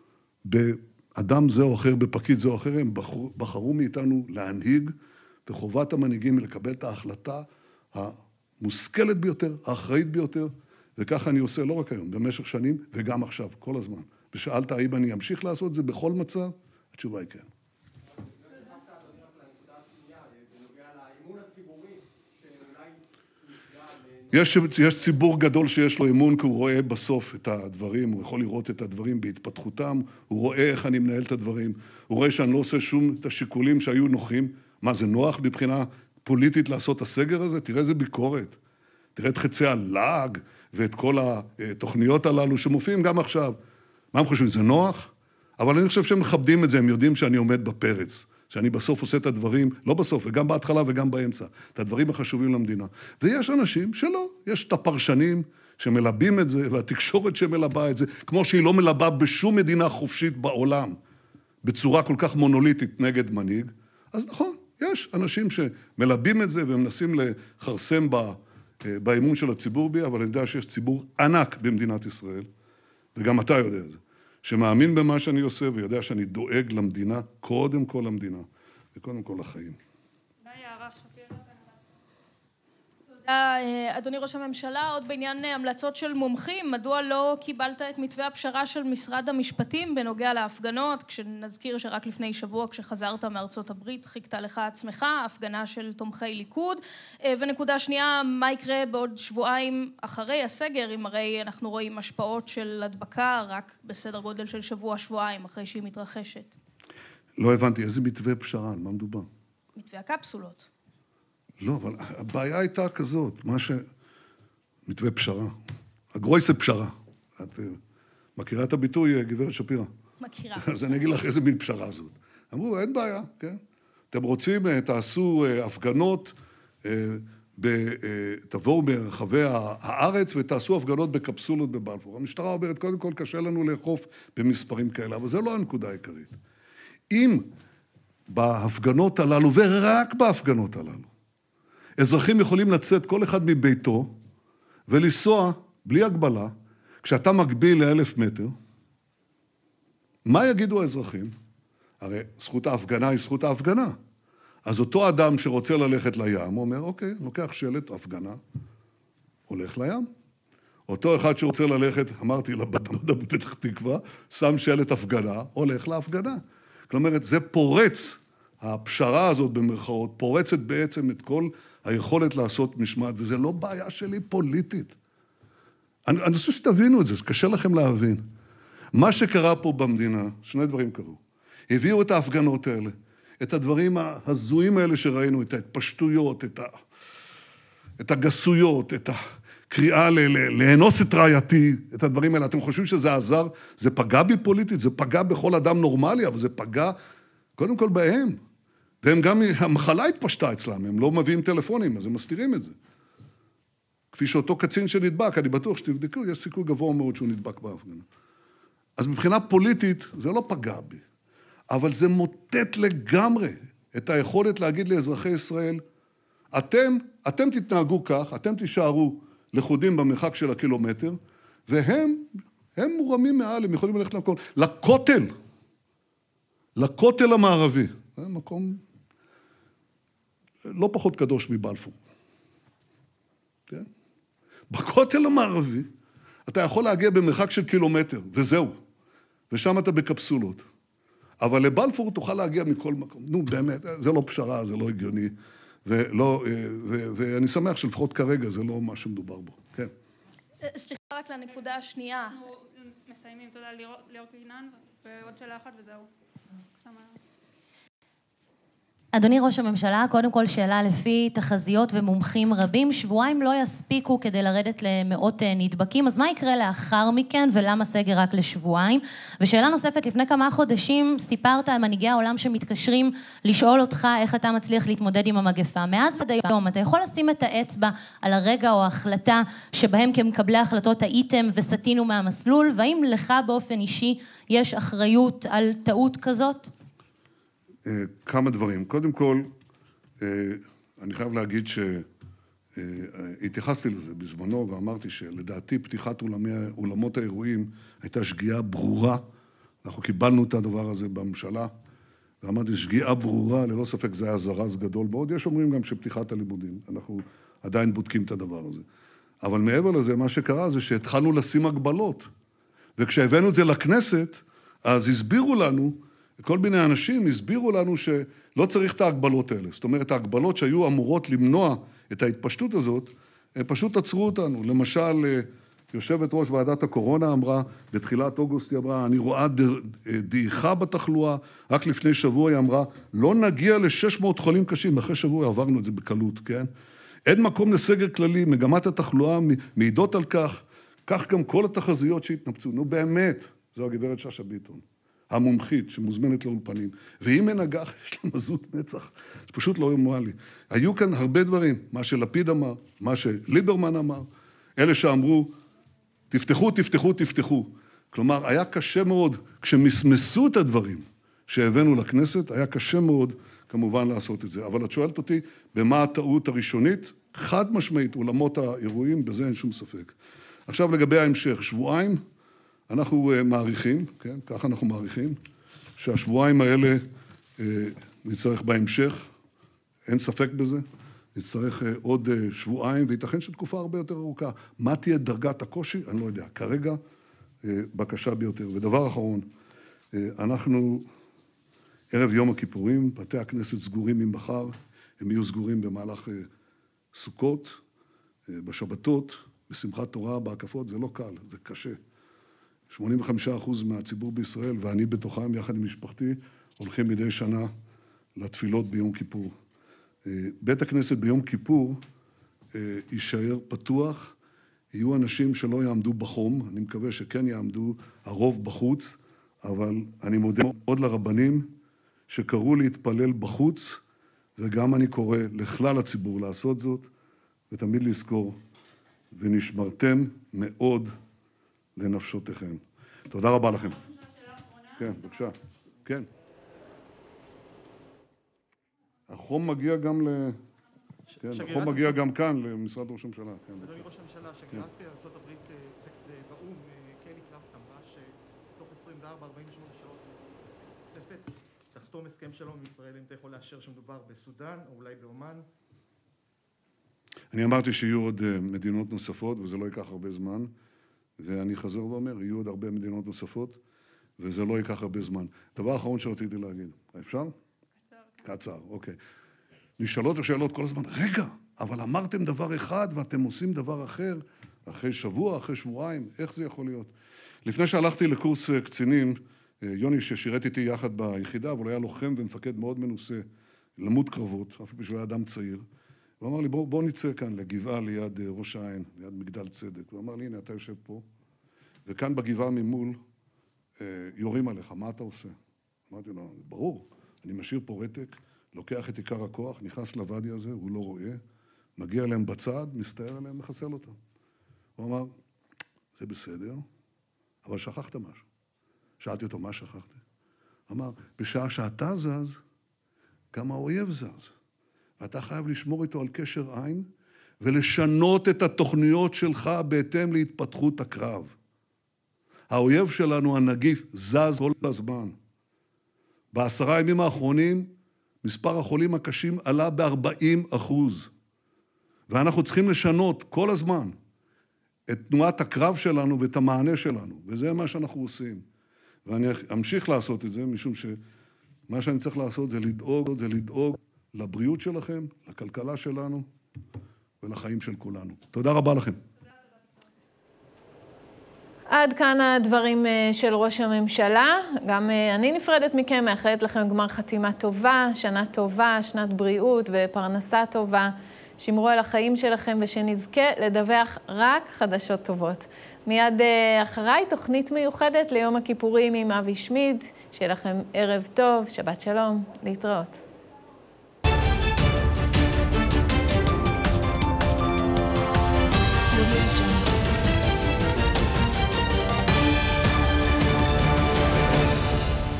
באדם זה או אחר, בפקיד זה או אחר, הם בחרו מאיתנו להנהיג, וחובת המנהיגים לקבל את ההחלטה המושכלת ביותר, האחראית ביותר, וככה אני עושה לא רק היום, במשך שנים, וגם עכשיו, כל הזמן. ושאלת האם אני אמשיך לעשות זה בכל מצב, התשובה היא כן. יש ציבור גדול שיש לו אמון, כי הוא רואה בסוף את הדברים, הוא יכול לראות את הדברים בהתפתחותם, הוא רואה איך אני מנהל את הדברים, הוא רואה שאני לא עושה שום את השיקולים שהיו נוחים. מה, זה נוח מבחינה פוליטית לעשות את הסגר הזה? תראה איזה ביקורת. תראה את חצי הלעג ואת כל התוכניות הללו שמופיעים גם עכשיו. מה הם חושבים? זה נוח? אבל אני חושב שהם מכבדים את זה, הם יודעים שאני עומד בפרץ. שאני בסוף עושה את הדברים, לא בסוף, וגם בהתחלה וגם באמצע, את הדברים החשובים למדינה. ויש אנשים שלא, יש את הפרשנים שמלבים את זה, והתקשורת שמלבה את זה, כמו שהיא לא מלבה בשום מדינה חופשית בעולם, בצורה כל כך מונוליטית נגד מנהיג. אז נכון, יש אנשים שמלבים את זה, ומנסים לחרסם באמון של הציבור בי, אבל אני יודע שיש ציבור ענק במדינת ישראל, וגם אתה יודע את זה. שמאמין במה שאני עושה, ויודע שאני דואג למדינה, קודם כל למדינה, וקודם כל לחיים. תודה, אדוני ראש הממשלה. עוד בעניין המלצות של מומחים, מדוע לא קיבלת את מתווה הפשרה של משרד המשפטים בנוגע להפגנות, כשנזכיר שרק לפני שבוע, כשחזרת מארצות הברית, חיכת לך עצמך, הפגנה של תומכי ליכוד, ונקודה שנייה, מה יקרה בעוד שבועיים אחרי הסגר, אם הרי אנחנו רואים השפעות של הדבקה רק בסדר גודל של שבוע-שבועיים אחרי שהיא מתרחשת. לא הבנתי, איזה מתווה פשרה, על מה מדובר? מתווה הקפסולות. לא, אבל הבעיה הייתה כזאת, מתווה פשרה. הגרויסה פשרה. את מכירה את הביטוי, גברת שפירא? מכירה. אז אני אגיד לך איזה מין פשרה זאת. אמרו, אין בעיה, כן? אתם רוצים, תעשו הפגנות, תבואו ברחבי הארץ ותעשו הפגנות בקפסולות בבלפור. המשטרה אומרת, קודם כל קשה לנו לאכוף במספרים כאלה, אבל זה לא הנקודה העיקרית. אם בהפגנות הללו, ורק בהפגנות הללו, אזרחים יכולים לצאת כל אחד מביתו ולנסוע בלי הגבלה, כשאתה מגביל ל1,000 מטר, מה יגידו האזרחים? הרי זכות ההפגנה היא זכות ההפגנה. אז אותו אדם שרוצה ללכת לים, אומר, אוקיי, לוקח שלט הפגנה, הולך לים. אותו אחד שרוצה ללכת, אמרתי לבדודה בפתח תקווה, שם שלט הפגנה, הולך להפגנה. כלומר, זה פורץ הפשרה הזאת במרכאות פורצת בעצם את כל היכולת לעשות משמעת, וזה לא בעיה שלי פוליטית. אני חושב שתבינו את זה, זה קשה לכם להבין. מה שקרה פה במדינה, שני דברים קרו. הביאו את ההפגנות האלה, את הדברים ההזויים האלה שראינו, את ההתפשטויות, את הגסויות, את הקריאה לאנוס את רעייתי, את הדברים האלה. אתם חושבים שזה עזר? זה פגע בי פוליטית, זה פגע בכל אדם נורמלי, אבל זה פגע קודם כל בהם. והם גם, המחלה התפשטה אצלם, הם לא מביאים טלפונים, אז הם מסתירים את זה. כפי שאותו קצין שנדבק, אני בטוח שתבדקו, יש סיכוי גבוה מאוד שהוא נדבק בהפגנה. אז מבחינה פוליטית, זה לא פגע בי, אבל זה מוטט לגמרי את היכולת להגיד לאזרחי ישראל, אתם תתנהגו כך, אתם תישארו לכודים במרחק של הקילומטר, והם מורמים מעל, הם יכולים ללכת לכותל המערבי. זה מקום לא פחות קדוש מבלפור. כן? בכותל המערבי, אתה יכול להגיע במרחק של קילומטר, וזהו. ושם אתה בקפסולות. אבל לבלפור תוכל להגיע מכל מקום. נו, באמת, זה לא פשרה, זה לא הגיוני. ואני שמח שלפחות כרגע זה לא מה שמדובר בו. כן. סליחה, רק לנקודה השנייה. אנחנו מסיימים, תודה ליאור קינן, ועוד שאלה אחת וזהו. אדוני ראש הממשלה, קודם כל שאלה לפי תחזיות ומומחים רבים, שבועיים לא יספיקו כדי לרדת למאות נדבקים, אז מה יקרה לאחר מכן ולמה סגר רק לשבועיים? ושאלה נוספת, לפני כמה חודשים סיפרת על מנהיגי העולם שמתקשרים לשאול אותך איך אתה מצליח להתמודד עם המגפה. מאז ועד היום, אתה יכול לשים את האצבע על הרגע או ההחלטה שבהם כמקבלי ההחלטות הייתם וסטינו מהמסלול, והאם לך באופן אישי יש אחריות על טעות כזאת? כמה דברים. קודם כל, אני חייב להגיד שהתייחסתי לזה בזמנו ואמרתי שלדעתי פתיחת אולמות האירועים הייתה שגיאה ברורה. אנחנו קיבלנו את הדבר הזה בממשלה, ואמרתי שגיאה ברורה, ללא ספק זה היה זרז גדול מאוד. יש אומרים גם שפתיחת הלימודים, אנחנו עדיין בודקים את הדבר הזה. אבל מעבר לזה, מה שקרה זה שהתחלנו לשים הגבלות. וכשהבאנו את זה לכנסת, אז הסבירו לנו, כל מיני אנשים הסבירו לנו שלא צריך את ההגבלות האלה. זאת אומרת, ההגבלות שהיו אמורות למנוע את ההתפשטות הזאת, פשוט עצרו אותנו. למשל, יושבת ראש ועדת הקורונה אמרה, בתחילת אוגוסט היא אמרה, אני רואה דעיכה בתחלואה, רק לפני שבוע היא אמרה, לא נגיע ל-600 חולים קשים, אחרי שבוע עברנו את זה בקלות, כן? אין מקום לסגר כללי, מגמת התחלואה מעידות על כך, כך גם כל התחזיות שהתנפצו. נו באמת, זו הגברת שאשא ביטון. המומחית שמוזמנת לאולפנים, והיא מנגח, יש לה מזות נצח, זה פשוט לא יאומן לי. היו כאן הרבה דברים, מה שלפיד אמר, מה שליברמן אמר, אלה שאמרו, תפתחו, תפתחו, תפתחו. כלומר, היה קשה מאוד, כשמסמסו את הדברים שהבאנו לכנסת, היה קשה מאוד כמובן לעשות את זה. אבל את שואלת אותי, במה הטעות הראשונית? חד משמעית, אולמות האירועים, בזה אין שום ספק. עכשיו לגבי ההמשך, שבועיים, אנחנו מעריכים, כן, ככה אנחנו מעריכים, שהשבועיים האלה נצטרך בהמשך, אין ספק בזה, נצטרך עוד שבועיים, וייתכן שתקופה הרבה יותר ארוכה. מה תהיה דרגת הקושי? אני לא יודע. כרגע, בקשה ביותר. ודבר אחרון, אנחנו ערב יום הכיפורים, בתי הכנסת סגורים ממחר, הם יהיו סגורים במהלך סוכות, בשבתות, בשמחת תורה, בהקפות, זה לא קל, זה קשה. 85% מהציבור בישראל, ואני בתוכם, יחד עם משפחתי, הולכים מדי שנה לתפילות ביום כיפור. בית הכנסת ביום כיפור יישאר פתוח, יהיו אנשים שלא יעמדו בחום, אני מקווה שכן יעמדו הרוב בחוץ, אבל אני מודה מאוד לרבנים שקראו להתפלל בחוץ, וגם אני קורא לכלל הציבור לעשות זאת, ותמיד לזכור, ונשמרתם מאוד לנפשותיכם. תודה רבה לכם. כן, בבקשה. כן. החום מגיע גם החום מגיע גם כאן, למשרד ראש הממשלה. אדוני ראש הממשלה, שגרירת ארצות הברית באו"ם, קלי קראפט, אמרה שתוך 24-48 שעות נוספת תחתום הסכם שלום עם ישראל, אם אתה יכול לאשר שמדובר בסודאן או אולי באומן? אני אמרתי שיהיו עוד מדינות נוספות, וזה לא ייקח הרבה זמן, ואני חזר ואומר, יהיו עוד הרבה מדינות נוספות, וזה לא ייקח הרבה זמן. דבר אחרון שרציתי להגיד, אפשר? קצר, אוקיי. נשאלות השאלות כל הזמן, רגע, אבל אמרתם דבר אחד ואתם עושים דבר אחר, אחרי שבוע, אחרי שבועיים, איך זה יכול להיות? לפני שהלכתי לקורס קצינים, יוני ששירת איתי יחד ביחידה, אבל היה לוחם ומפקד מאוד מנוסה, למוד קרבות, אפילו שהוא היה אדם צעיר, הוא אמר לי, בוא נצא כאן לגבעה ליד ראש העין, ליד מגדל צדק. הוא אמר לי, הנה, אתה יושב פה, וכאן בגבעה ממול יורים עליך, מה אתה עושה? אמרתי לו, ברור, אני משאיר פה רתק, לוקח את עיקר הכוח, נכנס לוואדי הזה, הוא לא רואה, מגיע אליהם בצד, מסתער עליהם, מחסל אותם. הוא אמר, זה בסדר, אבל שכחת משהו. שאלתי אותו, מה שכחתי? אמר, בשעה שאתה זז, גם האויב זז. ואתה חייב לשמור איתו על קשר עין, ולשנות את התוכניות שלך בהתאם להתפתחות הקרב. האויב שלנו, הנגיף, זז כל הזמן. ב10 ימים האחרונים, מספר החולים הקשים עלה ב40%. ואנחנו צריכים לשנות כל הזמן את תנועת הקרב שלנו ואת המענה שלנו, וזה מה שאנחנו עושים. ואני אמשיך לעשות את זה, משום שמה שאני צריך לעשות זה לדאוג לבריאות שלכם, לכלכלה שלנו ולחיים של כולנו. תודה רבה לכם. עד כאן הדברים של ראש הממשלה. גם אני נפרדת מכם, מאחלת לכם גמר חתימה טובה, שנה טובה, שנת בריאות ופרנסה טובה. שמרו על החיים שלכם ושנזכה לדווח רק חדשות טובות. מיד אחריי תוכנית מיוחדת ליום הכיפורים עם אבי שמיד. שיהיה לכם ערב טוב, שבת שלום, להתראות.